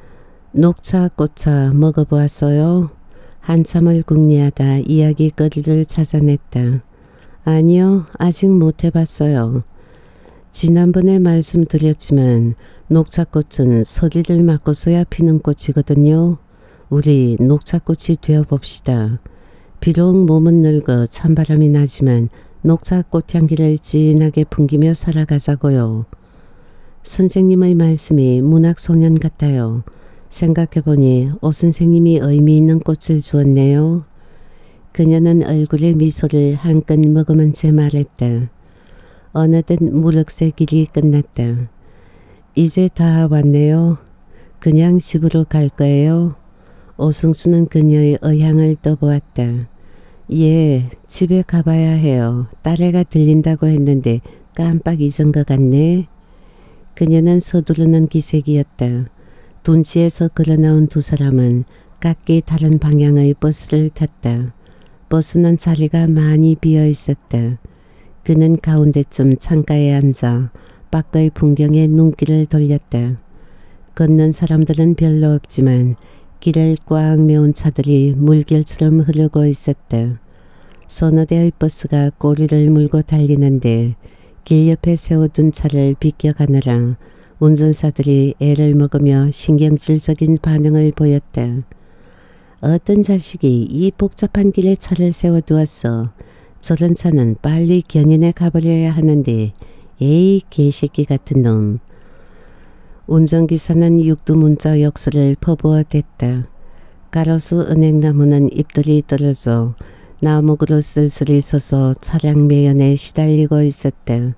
녹차 꽃차 먹어보았어요? 한참을 궁리하다 이야기거리를 찾아냈다. 아니요, 아직 못 해봤어요. 지난번에 말씀드렸지만 녹차꽃은 서리를 맞고서야 피는 꽃이거든요. 우리 녹차꽃이 되어봅시다. 비록 몸은 늙어 찬바람이 나지만 녹차 꽃향기를 진하게 풍기며 살아가자고요. 선생님의 말씀이 문학소년 같아요. 생각해보니 오 선생님이 의미 있는 꽃을 주었네요. 그녀는 얼굴에 미소를 한껏 머금은 채 말했다. 어느덧 무럭새 길이 끝났다. 이제 다 왔네요. 그냥 집으로 갈 거예요. 오승수는 그녀의 의향을 떠보았다. 예, 집에 가봐야 해요. 딸애가 들린다고 했는데 깜빡 잊은 것 같네. 그녀는 서두르는 기색이었다. 둔치에서 걸어나온 두 사람은 각기 다른 방향의 버스를 탔다. 버스는 자리가 많이 비어 있었다. 그는 가운데쯤 창가에 앉아 밖의 풍경에 눈길을 돌렸다. 걷는 사람들은 별로 없지만 길을 꽉 메운 차들이 물결처럼 흐르고 있었다. 서너 대의 버스가 꼬리를 물고 달리는데 길 옆에 세워둔 차를 비껴가느라 운전사들이 애를 먹으며 신경질적인 반응을 보였다. 어떤 자식이 이 복잡한 길에 차를 세워두었어. 저런 차는 빨리 견인해 가버려야 하는데 에이 개새끼 같은 놈. 운전기사는 육두문자 역수를 퍼부어댔다. 가로수 은행나무는 잎들이 떨어져 나무그로 쓸쓸히 서서 차량 매연에 시달리고 있었다.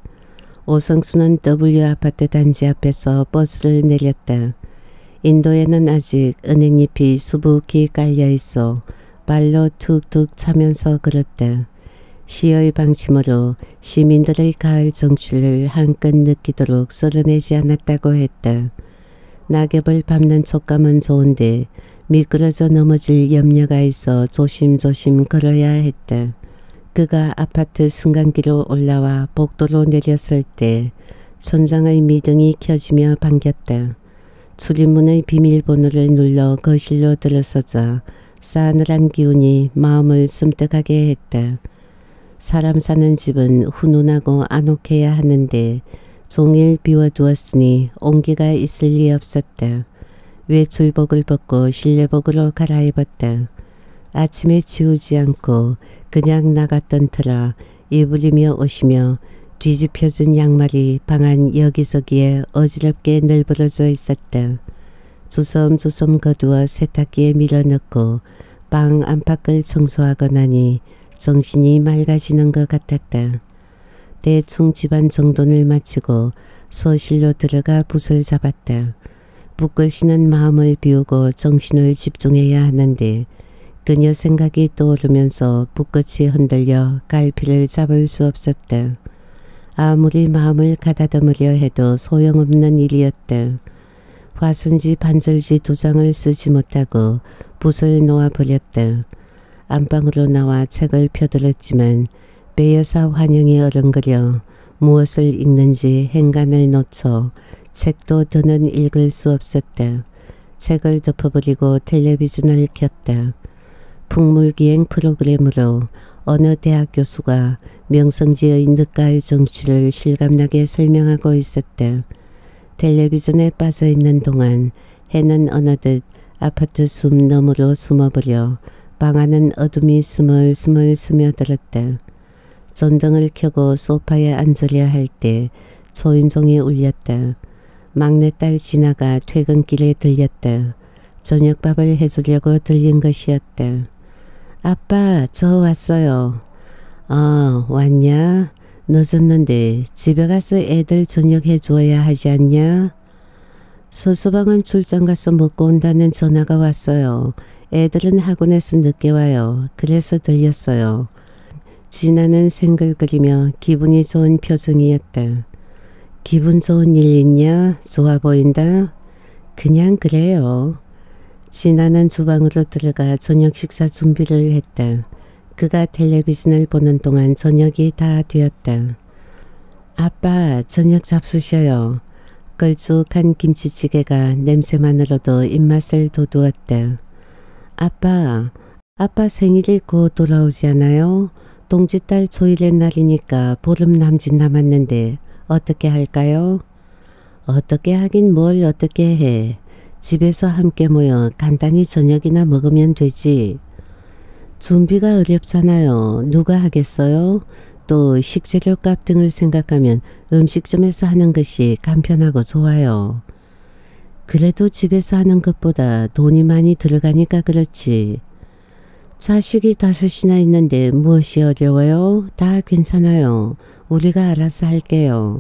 오성수는 W아파트 단지 앞에서 버스를 내렸다. 인도에는 아직 은행잎이 수북히 깔려있어 발로 툭툭 차면서 걸었다. 시의 방침으로 시민들의 가을 정취를 한껏 느끼도록 썰어내지 않았다고 했다. 낙엽을 밟는 촉감은 좋은데 미끄러져 넘어질 염려가 있어 조심조심 걸어야 했다. 그가 아파트 승강기로 올라와 복도로 내렸을 때 천장의 미등이 켜지며 반겼다. 출입문의 비밀번호를 눌러 거실로 들어서자 싸늘한 기운이 마음을 섬뜩하게 했다. 사람 사는 집은 훈훈하고 아늑해야 하는데 종일 비워두었으니 온기가 있을 리 없었다. 외출복을 벗고 실내복으로 갈아입었다. 아침에 치우지 않고 그냥 나갔던 터라 이불이며 옷이며 뒤집혀진 양말이 방 안 여기저기에 어지럽게 널브러져 있었다. 주섬주섬 거두어 세탁기에 밀어넣고 방 안팎을 청소하고 나니 정신이 맑아지는 것 같았다. 대충 집안 정돈을 마치고 서실로 들어가 붓을 잡았다. 붓글씨는 마음을 비우고 정신을 집중해야 하는데 그녀 생각이 떠오르면서 붓끝이 흔들려 갈피를 잡을 수 없었다. 아무리 마음을 가다듬으려 해도 소용없는 일이었다. 화선지 반절지 두 장을 쓰지 못하고 붓을 놓아버렸다. 안방으로 나와 책을 펴들었지만 배여사 환영이 어른거려 무엇을 읽는지 행간을 놓쳐 책도 더는 읽을 수 없었다. 책을 덮어버리고 텔레비전을 켰다. 풍물기행 프로그램으로 어느 대학 교수가 명성지의 늦가을 정취를 실감나게 설명하고 있었다. 텔레비전에 빠져있는 동안 해는 어느덧 아파트 숨 너머로 숨어버려 방 안은 어둠이 스멀스멀 스며들었다. 전등을 켜고 소파에 앉으려 할 때 초인종이 울렸다. 막내딸 진아가 퇴근길에 들렸다. 저녁밥을 해주려고 들린 것이었다. 아빠, 저 왔어요. 왔냐? 늦었는데 집에 가서 애들 저녁 해줘야 하지 않냐? 서서방은 출장 가서 먹고 온다는 전화가 왔어요. 애들은 학원에서 늦게 와요. 그래서 들렸어요. 진아는 생글거리며 기분이 좋은 표정이었다. 기분 좋은 일 있냐? 좋아 보인다? 그냥 그래요. 진아는 주방으로 들어가 저녁 식사 준비를 했다. 그가 텔레비전을 보는 동안 저녁이 다 되었다. 아빠, 저녁 잡수셔요. 걸쭉한 김치찌개가 냄새만으로도 입맛을 돋우었다. 아빠 생일이 곧 돌아오지 않아요? 동지딸 조일의 날이니까 보름 남짓 남았는데 어떻게 할까요? 어떻게 하긴 뭘 어떻게 해. 집에서 함께 모여 간단히 저녁이나 먹으면 되지. 준비가 어렵잖아요. 누가 하겠어요? 또 식재료값 등을 생각하면 음식점에서 하는 것이 간편하고 좋아요. 그래도 집에서 하는 것보다 돈이 많이 들어가니까 그렇지. 자식이 5이나 있는데 무엇이 어려워요? 다 괜찮아요. 우리가 알아서 할게요.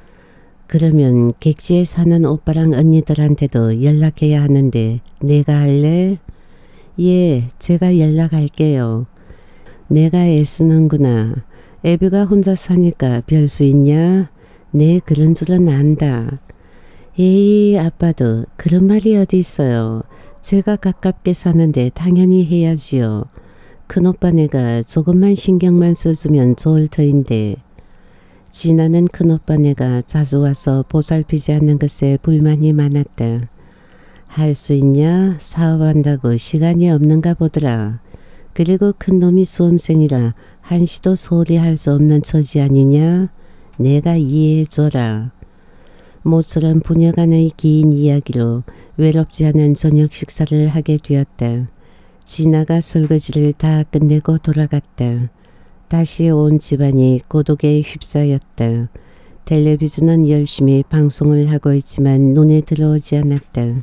그러면 객지에 사는 오빠랑 언니들한테도 연락해야 하는데 내가 할래? 예, 제가 연락할게요. 내가 애쓰는구나. 애비가 혼자 사니까 별 수 있냐? 네, 그런 줄은 안다. 에이, 아빠도 그런 말이 어디 있어요. 제가 가깝게 사는데 당연히 해야지요. 큰오빠 내가 조금만 신경만 써주면 좋을 터인데. 진아는 큰오빠 내가 자주 와서 보살피지 않는 것에 불만이 많았다. 할 수 있냐? 사업한다고 시간이 없는가 보더라. 그리고 큰놈이 수험생이라 한시도 소홀히 할 수 없는 처지 아니냐? 내가 이해해줘라. 모처럼 부녀간의 긴 이야기로 외롭지 않은 저녁 식사를 하게 되었다. 진아가 설거지를 다 끝내고 돌아갔다. 다시 온 집안이 고독에 휩싸였다. 텔레비전은 열심히 방송을 하고 있지만 눈에 들어오지 않았다.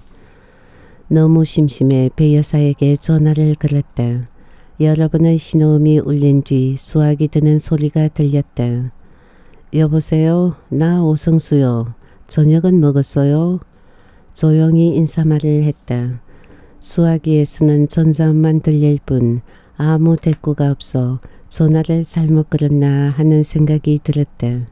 너무 심심해 배 여사에게 전화를 걸었다. 여러 번의 신호음이 울린 뒤 수화기 드는 소리가 들렸다. 여보세요? 나 오성수요. 저녁은 먹었어요? 조용히 인사말을 했다. 수화기에서는 전자음만 들릴 뿐 아무 대꾸가 없어 전화를 잘못 걸었나 하는 생각이 들었다.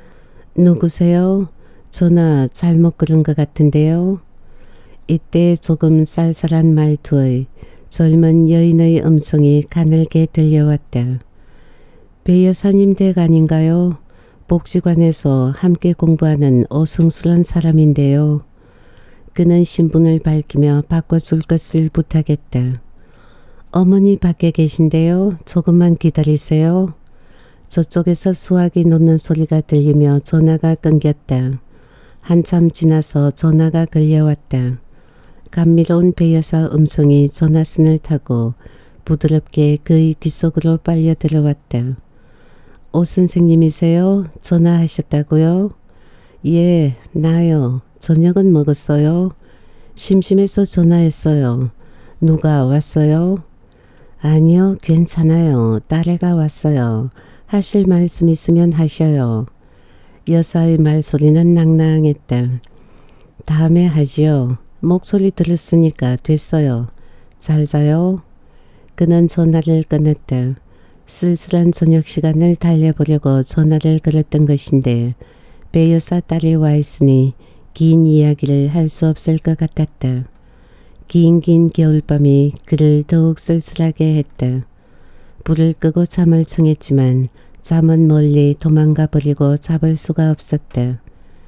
누구세요? 전화 잘못 걸은 것 같은데요? 이때 조금 쌀쌀한 말투의 젊은 여인의 음성이 가늘게 들려왔다. 배 여사님 댁 아닌가요? 복지관에서 함께 공부하는 오성수란 사람인데요. 그는 신분을 밝히며 바꿔줄 것을 부탁했다. 어머니 밖에 계신데요. 조금만 기다리세요. 저쪽에서 수화기 놓는 소리가 들리며 전화가 끊겼다. 한참 지나서 전화가 걸려왔다. 감미로운 배 여사 음성이 전화선을 타고 부드럽게 그의 귀 속으로 빨려 들어왔다. 오 선생님이세요? 전화하셨다고요? 예, 나요. 저녁은 먹었어요? 심심해서 전화했어요. 누가 왔어요? 아니요, 괜찮아요. 딸애가 왔어요. 하실 말씀 있으면 하셔요. 여사의 말소리는 낭낭했다. 다음에 하지요. 목소리 들었으니까 됐어요. 잘 자요. 그는 전화를 끊었다. 쓸쓸한 저녁 시간을 달래보려고 전화를 걸었던 것인데 배 여사 딸이 와 있으니 긴 이야기를 할 수 없을 것 같았다. 긴 겨울밤이 그를 더욱 쓸쓸하게 했다. 불을 끄고 잠을 청했지만 잠은 멀리 도망가 버리고 잡을 수가 없었다.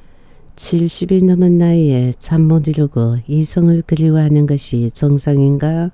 70이 넘은 나이에 잠 못 이루고 이성을 그리워하는 것이 정상인가?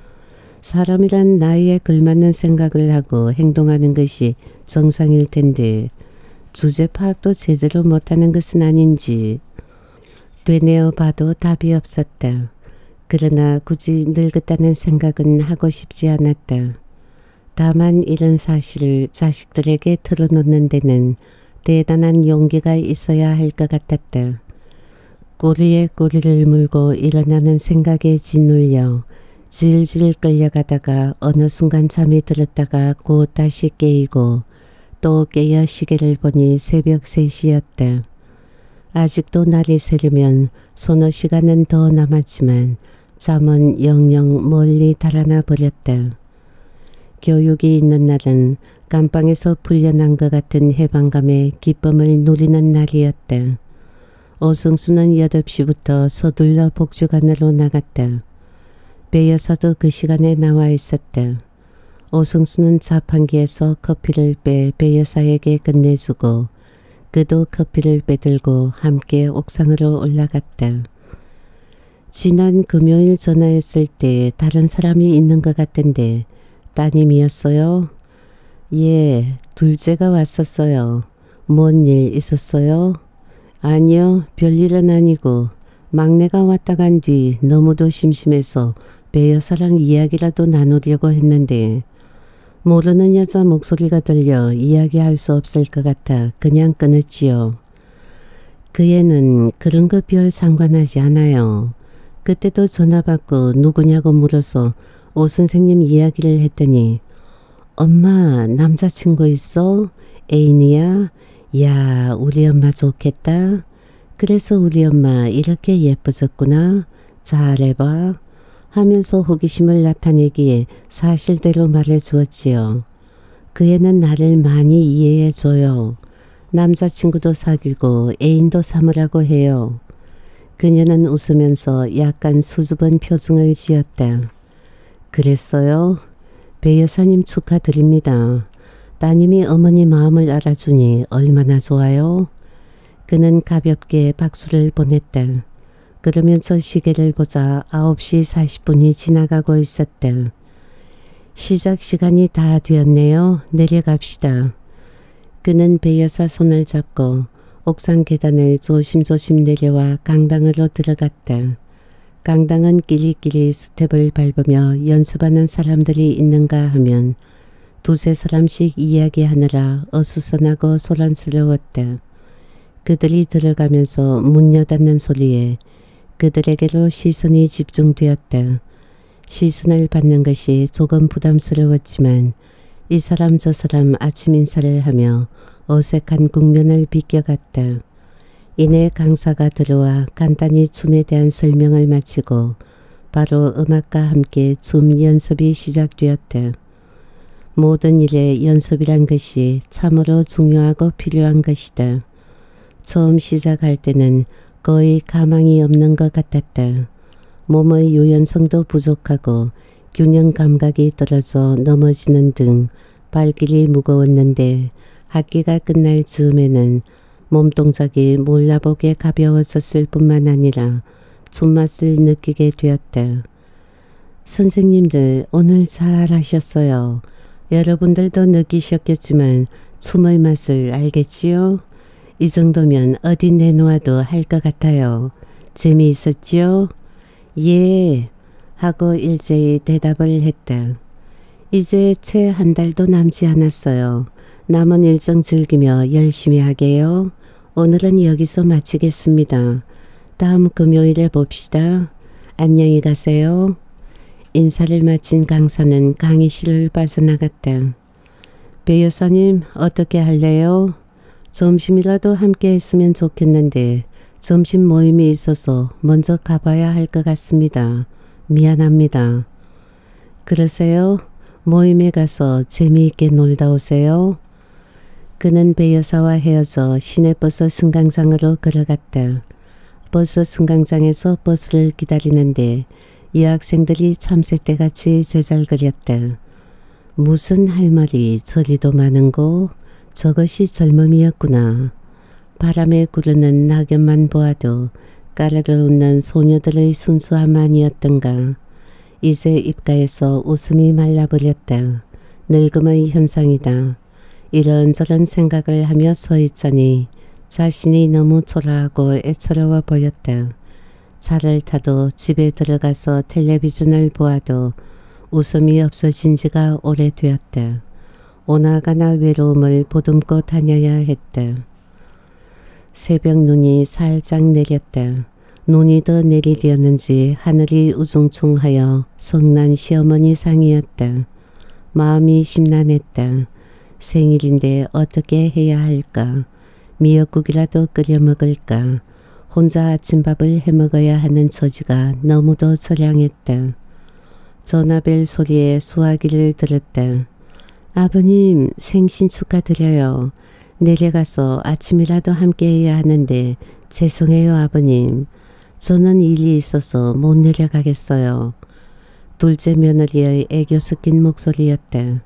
사람이란 나이에 걸맞는 생각을 하고 행동하는 것이 정상일 텐데 주제 파악도 제대로 못하는 것은 아닌지. 되뇌어 봐도 답이 없었다. 그러나 굳이 늙었다는 생각은 하고 싶지 않았다. 다만 이런 사실을 자식들에게 털어놓는 데는 대단한 용기가 있어야 할 것 같았다. 꼬리에 꼬리를 물고 일어나는 생각에 짓눌려 질질 끌려가다가 어느 순간 잠이 들었다가 곧 다시 깨이고 또 깨어 시계를 보니 새벽 3시였다. 아직도 날이 새려면 서너 시간은 더 남았지만 잠은 영영 멀리 달아나 버렸다. 교육이 있는 날은 감방에서 풀려난 것 같은 해방감에 기쁨을 누리는 날이었다. 오승수는 8시부터 서둘러 복주관으로 나갔다. 배 여사도 그 시간에 나와 있었다. 오승수는 자판기에서 커피를 빼 배 여사에게 끝내주고 그도 커피를 빼들고 함께 옥상으로 올라갔다. 지난 금요일 전화했을 때 다른 사람이 있는 것 같던데 따님이었어요? 예, 둘째가 왔었어요. 뭔 일 있었어요? 아니요, 별일은 아니고 막내가 왔다 간 뒤 너무도 심심해서 배 여사랑 이야기라도 나누려고 했는데 모르는 여자 목소리가 들려 이야기할 수 없을 것 같아 그냥 끊었지요. 그 애는 그런 거 별 상관하지 않아요. 그때도 전화 받고 누구냐고 물어서 오 선생님 이야기를 했더니 엄마 남자친구 있어? 애인이야? 야 우리 엄마 좋겠다. 그래서 우리 엄마 이렇게 예뻐졌구나. 잘해봐. 하면서 호기심을 나타내기에 사실대로 말해주었지요. 그 애는 나를 많이 이해해줘요. 남자친구도 사귀고 애인도 삼으라고 해요. 그녀는 웃으면서 약간 수줍은 표정을 지었다. 그랬어요? 배 여사님 축하드립니다. 따님이 어머니 마음을 알아주니 얼마나 좋아요? 그는 가볍게 박수를 보냈다. 그러면서 시계를 보자 9시 40분이 지나가고 있었다. 시작 시간이 다 되었네요. 내려갑시다. 그는 배 여사 손을 잡고 옥상 계단을 조심조심 내려와 강당으로 들어갔다. 강당은 끼리끼리 스텝을 밟으며 연습하는 사람들이 있는가 하면 두세 사람씩 이야기하느라 어수선하고 소란스러웠다. 그들이 들어가면서 문 여닫는 소리에 그들에게로 시선이 집중되었다. 시선을 받는 것이 조금 부담스러웠지만 이 사람 저 사람 아침 인사를 하며 어색한 국면을 비껴갔다. 이내 강사가 들어와 간단히 춤에 대한 설명을 마치고 바로 음악과 함께 춤 연습이 시작되었다. 모든 일에 연습이란 것이 참으로 중요하고 필요한 것이다. 처음 시작할 때는 거의 가망이 없는 것 같았다. 몸의 유연성도 부족하고 균형 감각이 떨어져 넘어지는 등 발길이 무거웠는데 학기가 끝날 즈음에는 몸동작이 몰라보게 가벼워졌을 뿐만 아니라 춤맛을 느끼게 되었다. 선생님들 오늘 잘하셨어요. 여러분들도 느끼셨겠지만 춤의 맛을 알겠지요? 이 정도면 어디 내놓아도 할 것 같아요. 재미있었지요? 예 하고 일제히 대답을 했다. 이제 채 한 달도 남지 않았어요. 남은 일정 즐기며 열심히 하게요. 오늘은 여기서 마치겠습니다. 다음 금요일에 봅시다. 안녕히 가세요. 인사를 마친 강사는 강의실을 빠져나갔다. 배 여사님 어떻게 할래요? 점심이라도 함께 했으면 좋겠는데 점심 모임이 있어서 먼저 가봐야 할 것 같습니다. 미안합니다. 그러세요? 모임에 가서 재미있게 놀다 오세요. 그는 배 여사와 헤어져 시내버스 승강장으로 걸어갔다. 버스 승강장에서 버스를 기다리는데 여학생들이 참새떼같이 제잘거렸다. 무슨 할 말이 저리도 많은고? 저것이 젊음이었구나. 바람에 구르는 낙엽만 보아도 까르르 웃는 소녀들의 순수함만이었던가. 이제 입가에서 웃음이 말라버렸다. 늙음의 현상이다. 이런저런 생각을 하며 서 있자니 자신이 너무 초라하고 애처로워 보였다. 차를 타도 집에 들어가서 텔레비전을 보아도 웃음이 없어진 지가 오래되었다. 오나가나 외로움을 보듬고 다녀야 했다. 새벽 눈이 살짝 내렸다. 눈이 더 내리려는지 하늘이 우중충하여 성난 시어머니 상이었다. 마음이 심란했다. 생일인데 어떻게 해야 할까? 미역국이라도 끓여 먹을까? 혼자 아침밥을 해먹어야 하는 처지가 너무도 처량했다. 전화벨 소리에 수화기를 들었다. 아버님 생신 축하드려요. 내려가서 아침이라도 함께해야 하는데 죄송해요 아버님. 저는 일이 있어서 못 내려가겠어요. 둘째 며느리의 애교 섞인 목소리였다.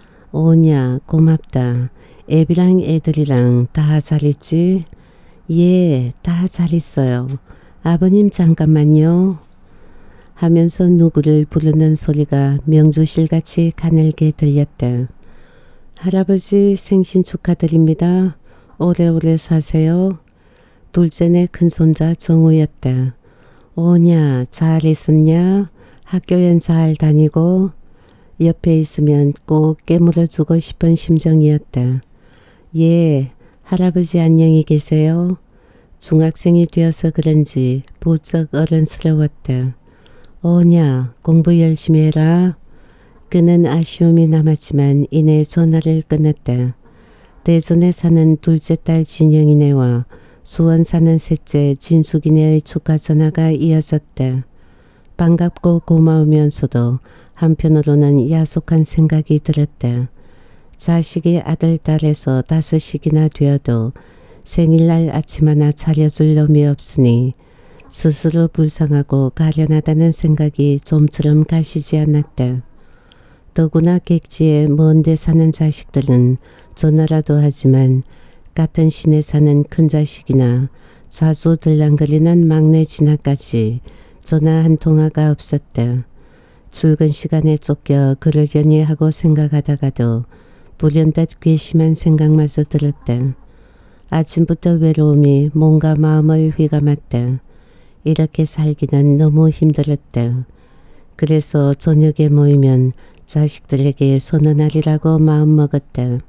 오냐 고맙다. 애비랑 애들이랑 다 잘 있지? 예, 다 잘 있어요. 아버님 잠깐만요. 하면서 누구를 부르는 소리가 명주실같이 가늘게 들렸다. 할아버지 생신 축하드립니다. 오래오래 사세요. 둘째네 큰손자 정우였다. 오냐 잘 있었냐? 학교엔 잘 다니고? 옆에 있으면 꼭 깨물어주고 싶은 심정이었다. 예, 할아버지 안녕히 계세요. 중학생이 되어서 그런지 부쩍 어른스러웠다. 오냐 공부 열심히 해라. 그는 아쉬움이 남았지만 이내 전화를 끊었다. 대전에 사는 둘째 딸 진영이네와 수원 사는 셋째 진숙이네의 축하 전화가 이어졌다. 반갑고 고마우면서도 한편으로는 야속한 생각이 들었다. 자식이 아들 딸에서 5씩이나 되어도 생일날 아침 하나 차려줄 놈이 없으니 스스로 불쌍하고 가련하다는 생각이 좀처럼 가시지 않았다. 더구나 객지에 먼데 사는 자식들은 전화라도 하지만 같은 시내 사는 큰 자식이나 자주 들랑거리는 막내 진아까지 전화 한 통화가 없었다. 출근 시간에 쫓겨 그러려니 하고 생각하다가도 불현듯 괘씸한 생각마저 들었다. 아침부터 외로움이 몸과 마음을 휘감았다. 이렇게 살기는 너무 힘들었다. 그래서 저녁에 모이면 자식들에게 선언하리라고 마음먹었다.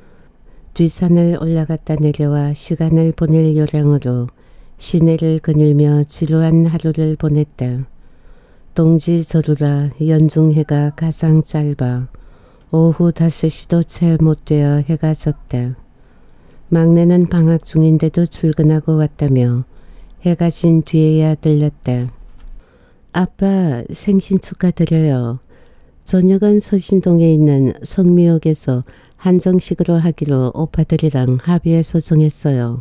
뒷산을 올라갔다 내려와 시간을 보낼 요량으로 시내를 거닐며 지루한 하루를 보냈다. 동지 저루라 연중해가 가장 짧아 오후 5시도 채 못되어 해가 졌다. 막내는 방학 중인데도 출근하고 왔다며 해가 진 뒤에야 들렀다. 아빠 생신 축하드려요. 저녁은 서신동에 있는 성미역에서 한정식으로 하기로 오빠들이랑 합의해서 정했어요.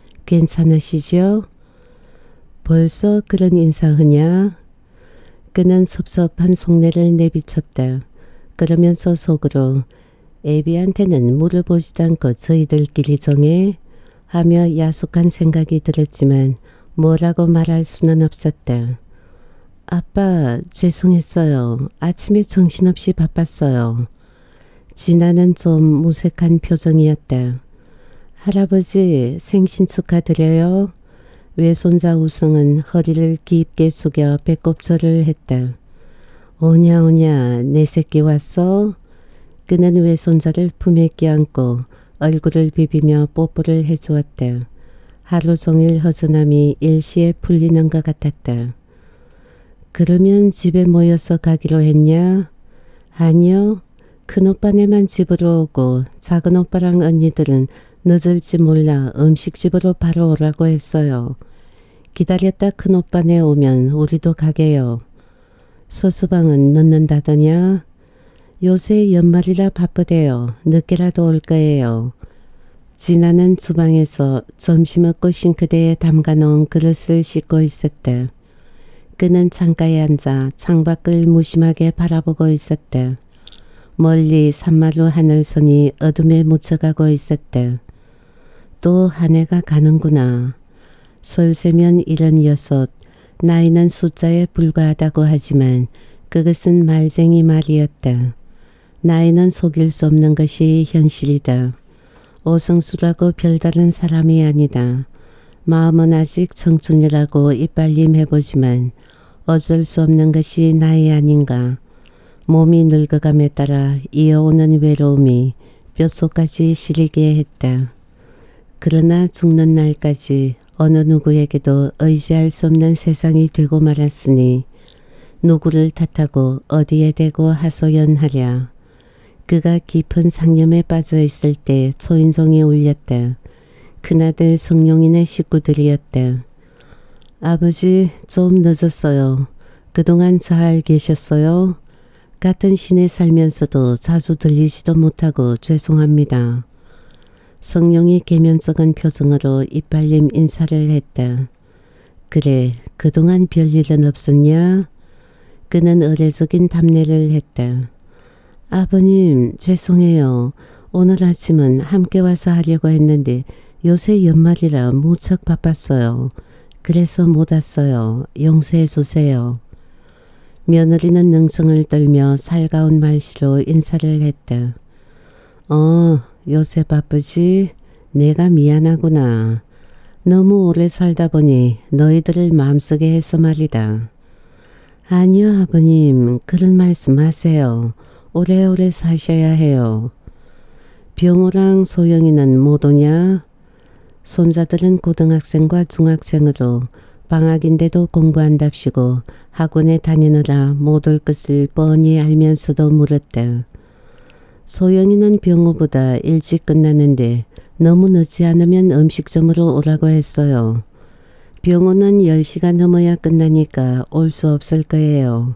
괜찮으시죠? 벌써 그런 인사하냐? 그는 섭섭한 속내를 내비쳤다. 그러면서 속으로 애비한테는 물어보지도 않고 저희들끼리 정해? 하며 야속한 생각이 들었지만 뭐라고 말할 수는 없었다. 아빠 죄송했어요. 아침에 정신없이 바빴어요. 진아는 좀 무색한 표정이었다. 할아버지 생신 축하드려요. 외손자 우성은 허리를 깊게 숙여 배꼽절을 했다. 오냐 오냐 내 새끼 왔어? 그는 외손자를 품에 껴안고 얼굴을 비비며 뽀뽀를 해주었다. 하루 종일 허전함이 일시에 풀리는 것 같았다. 그러면 집에 모여서 가기로 했냐? 아니요. 큰오빠네만 집으로 오고 작은오빠랑 언니들은 늦을지 몰라 음식집으로 바로 오라고 했어요. 기다렸다 큰오빠네 오면 우리도 가게요. 서수방은 늦는다더냐? 요새 연말이라 바쁘대요. 늦게라도 올 거예요. 진아는 주방에서 점심 먹고 싱크대에 담가놓은 그릇을 씻고 있었다. 그는 창가에 앉아 창밖을 무심하게 바라보고 있었다. 멀리 산마루 하늘선이 어둠에 묻혀가고 있었다. 또 한 해가 가는구나. 설세면 76, 나이는 숫자에 불과하다고 하지만 그것은 말쟁이 말이었다. 나이는 속일 수 없는 것이 현실이다. 오성수라고 별다른 사람이 아니다. 마음은 아직 청춘이라고 이빨림 해보지만 어쩔 수 없는 것이 나이 아닌가. 몸이 늙어감에 따라 이어오는 외로움이 뼛속까지 시리게 했다. 그러나 죽는 날까지 어느 누구에게도 의지할 수 없는 세상이 되고 말았으니 누구를 탓하고 어디에 대고 하소연하랴. 그가 깊은 상념에 빠져 있을 때 초인종이 울렸다. 큰아들 성룡이네 식구들이었다. 아버지, 좀 늦었어요. 그동안 잘 계셨어요? 같은 시내 살면서도 자주 들리지도 못하고 죄송합니다. 성룡이 계면쩍은 표정으로 이빨림 인사를 했다. 그래, 그동안 별일은 없었냐? 그는 의례적인 답례를 했다. 아버님, 죄송해요. 오늘 아침은 함께 와서 하려고 했는데 요새 연말이라 무척 바빴어요. 그래서 못 왔어요. 용서해 주세요. 며느리는 능성을 떨며 살가운 말씨로 인사를 했다. 요새 바쁘지? 내가 미안하구나. 너무 오래 살다 보니 너희들을 마음속에 해서 말이다. 아니요, 아버님. 그런 말씀 하세요. 오래오래 사셔야 해요. 병호랑 소영이는 못 오냐? 손자들은 고등학생과 중학생으로 방학인데도 공부한답시고 학원에 다니느라 못 올 것을 뻔히 알면서도 물었다. 소영이는 병호보다 일찍 끝나는데 너무 늦지 않으면 음식점으로 오라고 했어요. 병호는 10시가 넘어야 끝나니까 올 수 없을 거예요.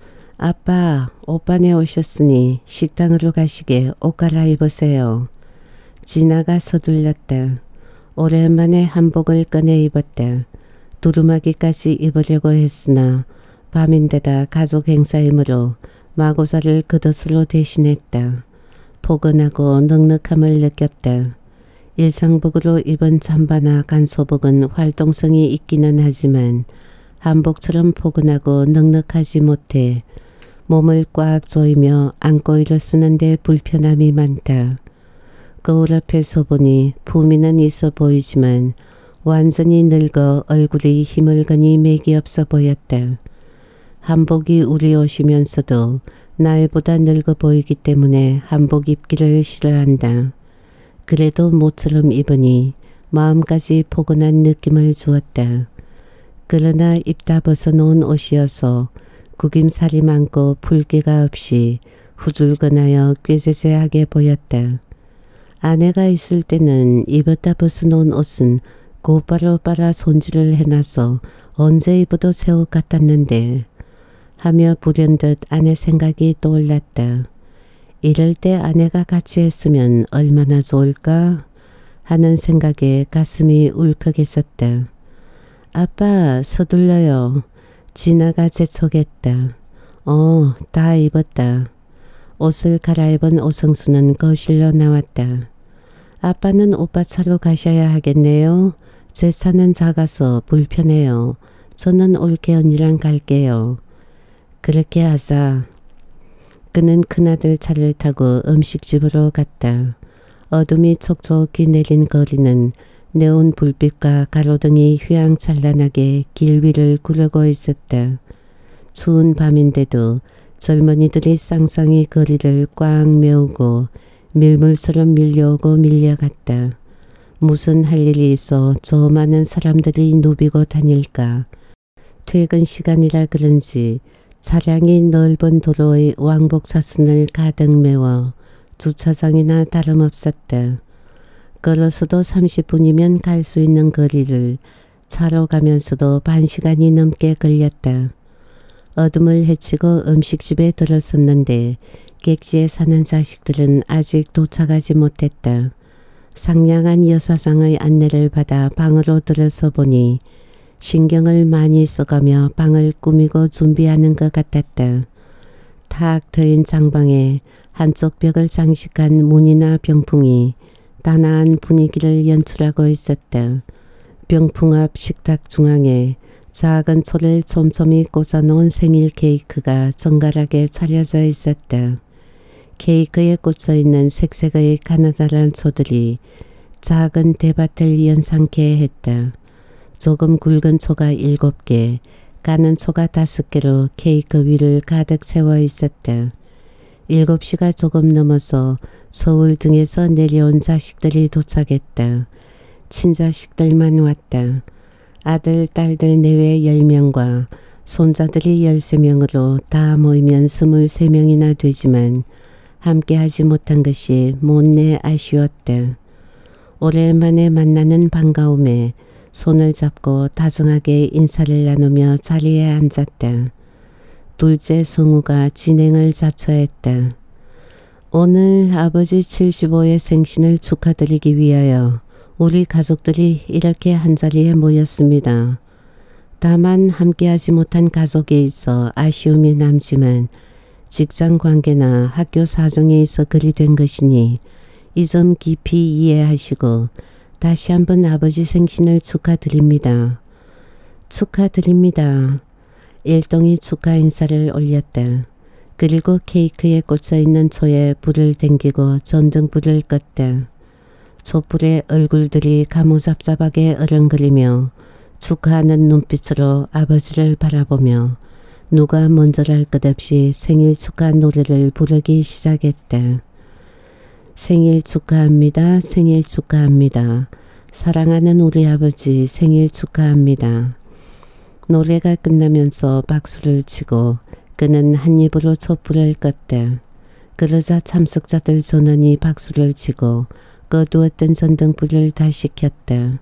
아빠, 오빠네 오셨으니 식당으로 가시게 옷 갈아입으세요. 진아가 서둘렀다. 오랜만에 한복을 꺼내 입었다. 두루마기까지 입으려고 했으나 밤인데다 가족 행사이므로 마고사를 겉옷으로 대신했다. 포근하고 넉넉함을 느꼈다. 일상복으로 입은 잠바나 간소복은 활동성이 있기는 하지만 한복처럼 포근하고 넉넉하지 못해 몸을 꽉 조이며 안고 일어서는데 불편함이 많다. 거울 앞에서 보니 품위는 있어 보이지만 완전히 늙어 얼굴이 힘을 거니 맥이 없어 보였다. 한복이 우리 옷이면서도 나이보다 늙어 보이기 때문에 한복 입기를 싫어한다. 그래도 모처럼 입으니 마음까지 포근한 느낌을 주었다. 그러나 입다 벗어놓은 옷이어서 구김살이 많고 붉기가 없이 후줄근하여 꾀재재하게 보였다. 아내가 있을 때는 입었다 벗어놓은 옷은 곧바로 빨아 손질을 해놔서 언제 입어도 새 옷 같았는데 하며 불현듯 아내 생각이 떠올랐다. 이럴 때 아내가 같이 했으면 얼마나 좋을까 하는 생각에 가슴이 울컥했었다. 아빠, 서둘러요. 진아가 재촉했다. 다 입었다. 옷을 갈아입은 오성수는 거실로 나왔다. 아빠는 오빠 차로 가셔야 하겠네요. 제 차는 작아서 불편해요. 저는 올케 언니랑 갈게요. 그렇게 하자. 그는 큰아들 차를 타고 음식집으로 갔다. 어둠이 촉촉히 내린 거리는 네온 불빛과 가로등이 휘황찬란하게 길 위를 구르고 있었다. 추운 밤인데도 젊은이들이 쌍쌍이 거리를 꽉 메우고 밀물처럼 밀려오고 밀려갔다. 무슨 할 일이 있어 저 많은 사람들이 누비고 다닐까. 퇴근 시간이라 그런지 차량이 넓은 도로의 왕복차선을 가득 메워 주차장이나 다름없었다. 걸어서도 30분이면 갈 수 있는 거리를 차로 가면서도 반시간이 넘게 걸렸다. 어둠을 헤치고 음식집에 들어섰는데 객지에 사는 자식들은 아직 도착하지 못했다. 상냥한 여사장의 안내를 받아 방으로 들어서 보니 신경을 많이 써가며 방을 꾸미고 준비하는 것 같았다. 탁 트인 장방에 한쪽 벽을 장식한 문이나 병풍이 단아한 분위기를 연출하고 있었다. 병풍 앞 식탁 중앙에 작은 초를 촘촘히 꽂아놓은 생일 케이크가 정갈하게 차려져 있었다. 케이크에 꽂혀있는 색색의 가느다란 초들이 작은 대밭을 연상케 했다. 조금 굵은 초가 7개, 까는 초가 5개로 케이크 위를 가득 채워 있었다. 7시가 조금 넘어서 서울 등에서 내려온 자식들이 도착했다. 친자식들만 왔다. 아들, 딸들 내외 10명과 손자들이 13명으로 다 모이면 23명이나 되지만 함께하지 못한 것이 못내 아쉬웠다. 오랜만에 만나는 반가움에 손을 잡고 다정하게 인사를 나누며 자리에 앉았다. 둘째 성우가 진행을 자처했다. 오늘 아버지 75의 생신을 축하드리기 위하여 우리 가족들이 이렇게 한자리에 모였습니다. 다만 함께하지 못한 가족에 있어 아쉬움이 남지만 직장 관계나 학교 사정에 있어 그리 된 것이니 이 점 깊이 이해하시고 다시 한번 아버지 생신을 축하드립니다. 축하드립니다. 일동이 축하 인사를 올렸다. 그리고 케이크에 꽂혀있는 초에 불을 댕기고 전등불을 껐다. 촛불에 얼굴들이 가무잡잡하게 어른거리며 축하하는 눈빛으로 아버지를 바라보며 누가 먼저랄 것 없이 생일 축하 노래를 부르기 시작했다. 생일 축하합니다. 생일 축하합니다. 사랑하는 우리 아버지 생일 축하합니다. 노래가 끝나면서 박수를 치고 그는 한 입으로 촛불을 껐다. 그러자 참석자들 전원이 박수를 치고 꺼두었던 전등불을 다시 켰다.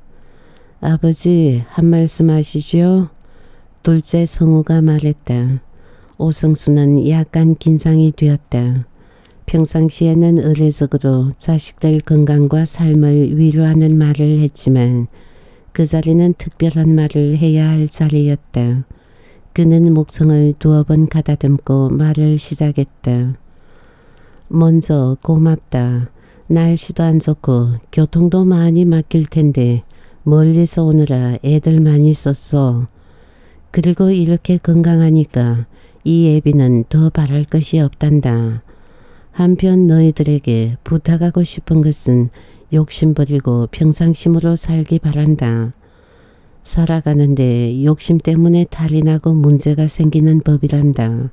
아버지 한 말씀 하시죠? 둘째 성우가 말했다. 오성수는 약간 긴장이 되었다. 평상시에는 의례적으로 자식들 건강과 삶을 위로하는 말을 했지만 그 자리는 특별한 말을 해야 할 자리였다. 그는 목청을 두어 번 가다듬고 말을 시작했다. 먼저 고맙다. 날씨도 안 좋고 교통도 많이 막힐 텐데 멀리서 오느라 애들 많이 썼어. 그리고 이렇게 건강하니까 이 애비는 더 바랄 것이 없단다. 한편 너희들에게 부탁하고 싶은 것은 욕심버리고 평상심으로 살기 바란다. 살아가는데 욕심 때문에 탈이 나고 문제가 생기는 법이란다.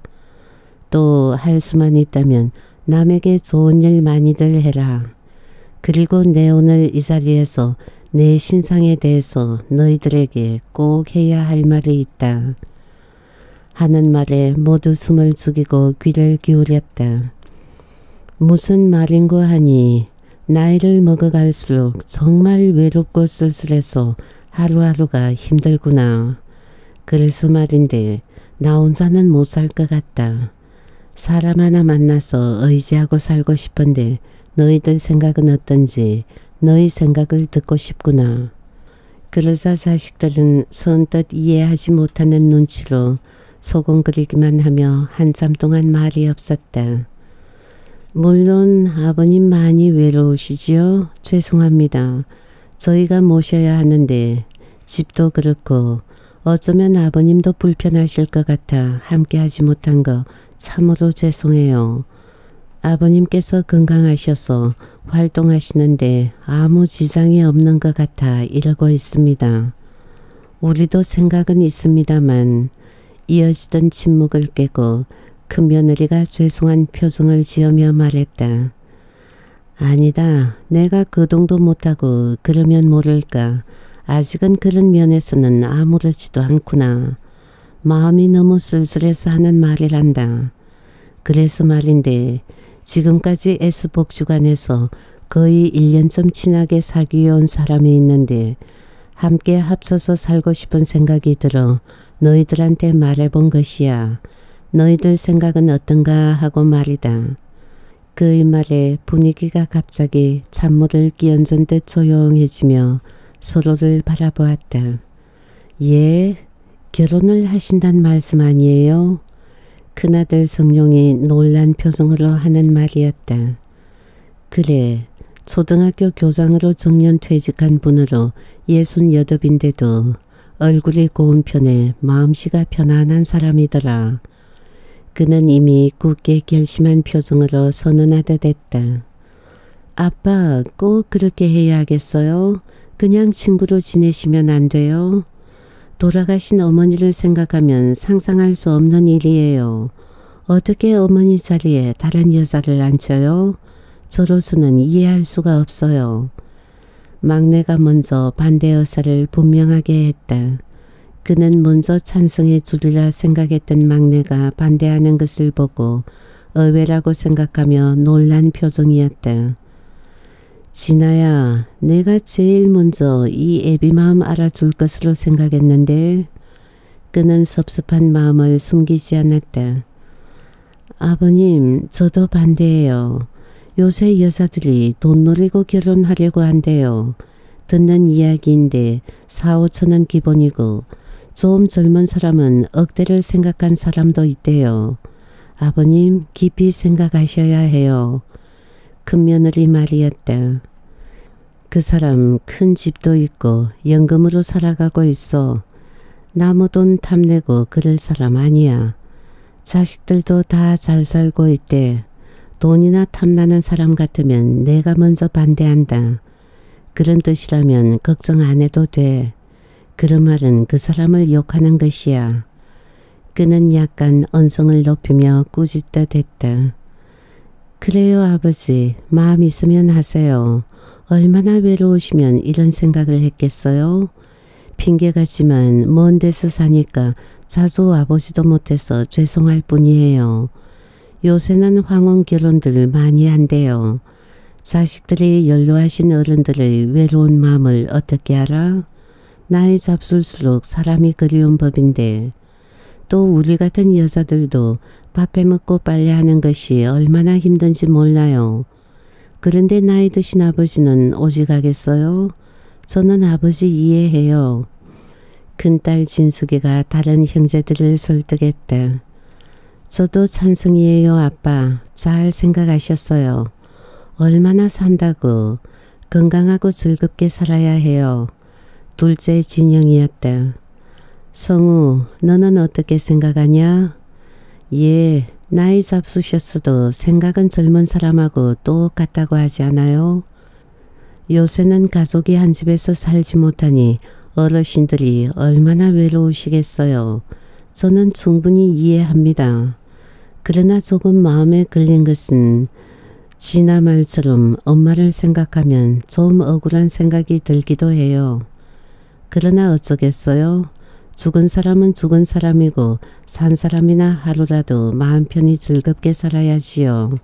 또 할 수만 있다면 남에게 좋은 일 많이들 해라. 그리고 내 오늘 이 자리에서 내 신상에 대해서 너희들에게 꼭 해야 할 말이 있다. 하는 말에 모두 숨을 죽이고 귀를 기울였다. 무슨 말인고 하니 나이를 먹어갈수록 정말 외롭고 쓸쓸해서 하루하루가 힘들구나. 그래서 말인데 나 혼자는 못 살 것 같다. 사람 하나 만나서 의지하고 살고 싶은데 너희들 생각은 어떤지 너희 생각을 듣고 싶구나. 그러자 자식들은 선뜻 이해하지 못하는 눈치로 소곤거리기만 하며 한참 동안 말이 없었다. 물론 아버님 많이 외로우시지요? 죄송합니다. 저희가 모셔야 하는데 집도 그렇고 어쩌면 아버님도 불편하실 것 같아 함께하지 못한 거 참으로 죄송해요. 아버님께서 건강하셔서 활동하시는데 아무 지장이 없는 것 같아 이러고 있습니다. 우리도 생각은 있습니다만 이어지던 침묵을 깨고 큰며느리가 죄송한 표정을 지으며 말했다. 아니다. 내가 거동도 못하고 그러면 모를까. 아직은 그런 면에서는 아무렇지도 않구나. 마음이 너무 쓸쓸해서 하는 말이란다. 그래서 말인데 지금까지 S복지관에서 거의 1년쯤 친하게 사귀어온 사람이 있는데 함께 합쳐서 살고 싶은 생각이 들어 너희들한테 말해본 것이야. 너희들 생각은 어떤가 하고 말이다. 그의 말에 분위기가 갑자기 찬물을 끼얹은 듯 조용해지며 서로를 바라보았다. 예? 결혼을 하신단 말씀 아니에요? 큰아들 성룡이 놀란 표정으로 하는 말이었다. 그래. 초등학교 교장으로 정년 퇴직한 분으로 68인데도 얼굴이 고운 편에 마음씨가 편안한 사람이더라. 그는 이미 굳게 결심한 표정으로 선언하듯 했다. 아빠 꼭 그렇게 해야겠어요? 그냥 친구로 지내시면 안 돼요? 돌아가신 어머니를 생각하면 상상할 수 없는 일이에요. 어떻게 어머니 자리에 다른 여자를 앉혀요? 저로서는 이해할 수가 없어요. 막내가 먼저 반대 의사를 분명하게 했다. 그는 먼저 찬성해 주리라 생각했던 막내가 반대하는 것을 보고 의외라고 생각하며 놀란 표정이었다. 진아야, 내가 제일 먼저 이 애비 마음 알아줄 것으로 생각했는데. 그는 섭섭한 마음을 숨기지 않았다. 아버님, 저도 반대해요. 요새 여자들이 돈 노리고 결혼하려고 한대요. 듣는 이야기인데 4, 5천은 기본이고 좀 젊은 사람은 억대를 생각한 사람도 있대요. 아버님, 깊이 생각하셔야 해요. 큰며느리 말이었다. 그 사람 큰 집도 있고 연금으로 살아가고 있어. 나무 돈 탐내고 그럴 사람 아니야. 자식들도 다 잘 살고 있대. 돈이나 탐나는 사람 같으면 내가 먼저 반대한다. 그런 뜻이라면 걱정 안 해도 돼. 그런 말은 그 사람을 욕하는 것이야. 그는 약간 언성을 높이며 꾸짖듯 했다. 그래요 아버지, 마음 있으면 하세요. 얼마나 외로우시면 이런 생각을 했겠어요? 핑계같지만 먼 데서 사니까 자주 와보지도 못해서 죄송할 뿐이에요. 요새는 황혼 결혼들 많이 한대요. 자식들이 연로하신 어른들의 외로운 마음을 어떻게 알아? 나이 잡술수록 사람이 그리운 법인데. 또 우리 같은 여자들도 밥 해먹고 빨래하는 것이 얼마나 힘든지 몰라요. 그런데 나이 드신 아버지는 오직 하겠어요? 저는 아버지 이해해요. 큰딸 진숙이가 다른 형제들을 설득했다. 저도 찬성이에요 아빠. 잘 생각하셨어요. 얼마나 산다고. 건강하고 즐겁게 살아야 해요. 둘째 진영이었다. 성우, 너는 어떻게 생각하냐? 예, 나이 잡수셨어도 생각은 젊은 사람하고 똑같다고 하지 않아요? 요새는 가족이 한 집에서 살지 못하니 어르신들이 얼마나 외로우시겠어요. 저는 충분히 이해합니다. 그러나 조금 마음에 걸린 것은 진아 말처럼 엄마를 생각하면 좀 억울한 생각이 들기도 해요. 그러나 어쩌겠어요? 죽은 사람은 죽은 사람이고 산 사람이나 하루라도 마음 편히 즐겁게 살아야지요.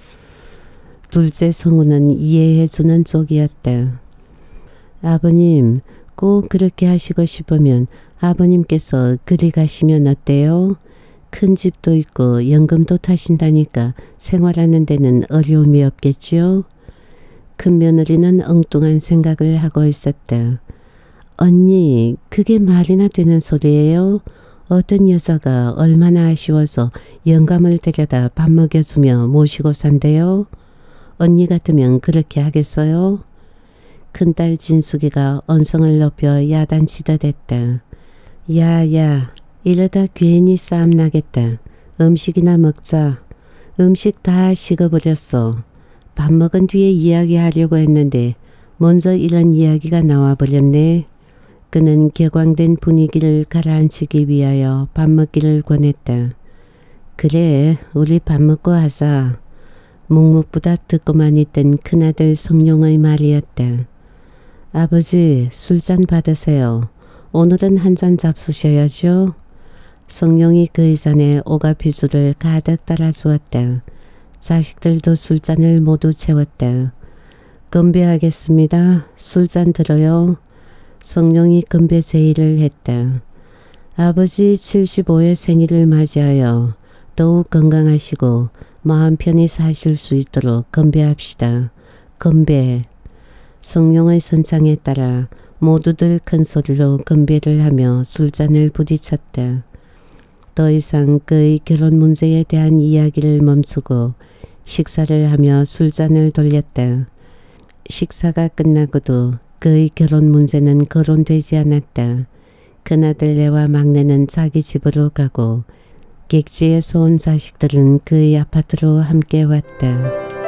둘째 성우는 이해해주는 쪽이었다. 아버님, 꼭 그렇게 하시고 싶으면 아버님께서 그리 가시면 어때요? 큰 집도 있고 연금도 타신다니까 생활하는 데는 어려움이 없겠지요? 큰며느리는 엉뚱한 생각을 하고 있었다. 언니, 그게 말이나 되는 소리예요? 어떤 여자가 얼마나 아쉬워서 영감을 데려다 밥 먹여주며 모시고 산대요? 언니 같으면 그렇게 하겠어요? 큰딸 진숙이가 언성을 높여 야단치듯 했다. 야야, 이러다 괜히 싸움 나겠다. 음식이나 먹자. 음식 다 식어버렸어. 밥 먹은 뒤에 이야기하려고 했는데 먼저 이런 이야기가 나와버렸네. 그는 격앙된 분위기를 가라앉히기 위하여 밥 먹기를 권했다. 그래, 우리 밥 먹고 하자. 묵묵부답 듣고만 있던 큰아들 성룡의 말이었다. 아버지, 술잔 받으세요. 오늘은 한 잔 잡수셔야죠. 성룡이 그의 잔에 오가피술을 가득 따라주었다. 자식들도 술잔을 모두 채웠다. 건배하겠습니다. 술잔 들어요. 성룡이 건배 제의를 했다. 아버지 75의 생일을 맞이하여 더욱 건강하시고 마음 편히 사실 수 있도록 건배합시다. 건배. 성룡의 선창에 따라 모두들 큰 소리로 건배를 하며 술잔을 부딪혔다. 더 이상 그의 결혼 문제에 대한 이야기를 멈추고 식사를 하며 술잔을 돌렸다. 식사가 끝나고도 그의 결혼 문제는 거론되지 않았다. 큰아들네와 막내는 자기 집으로 가고 객지에서 온 자식들은 그의 아파트로 함께 왔다.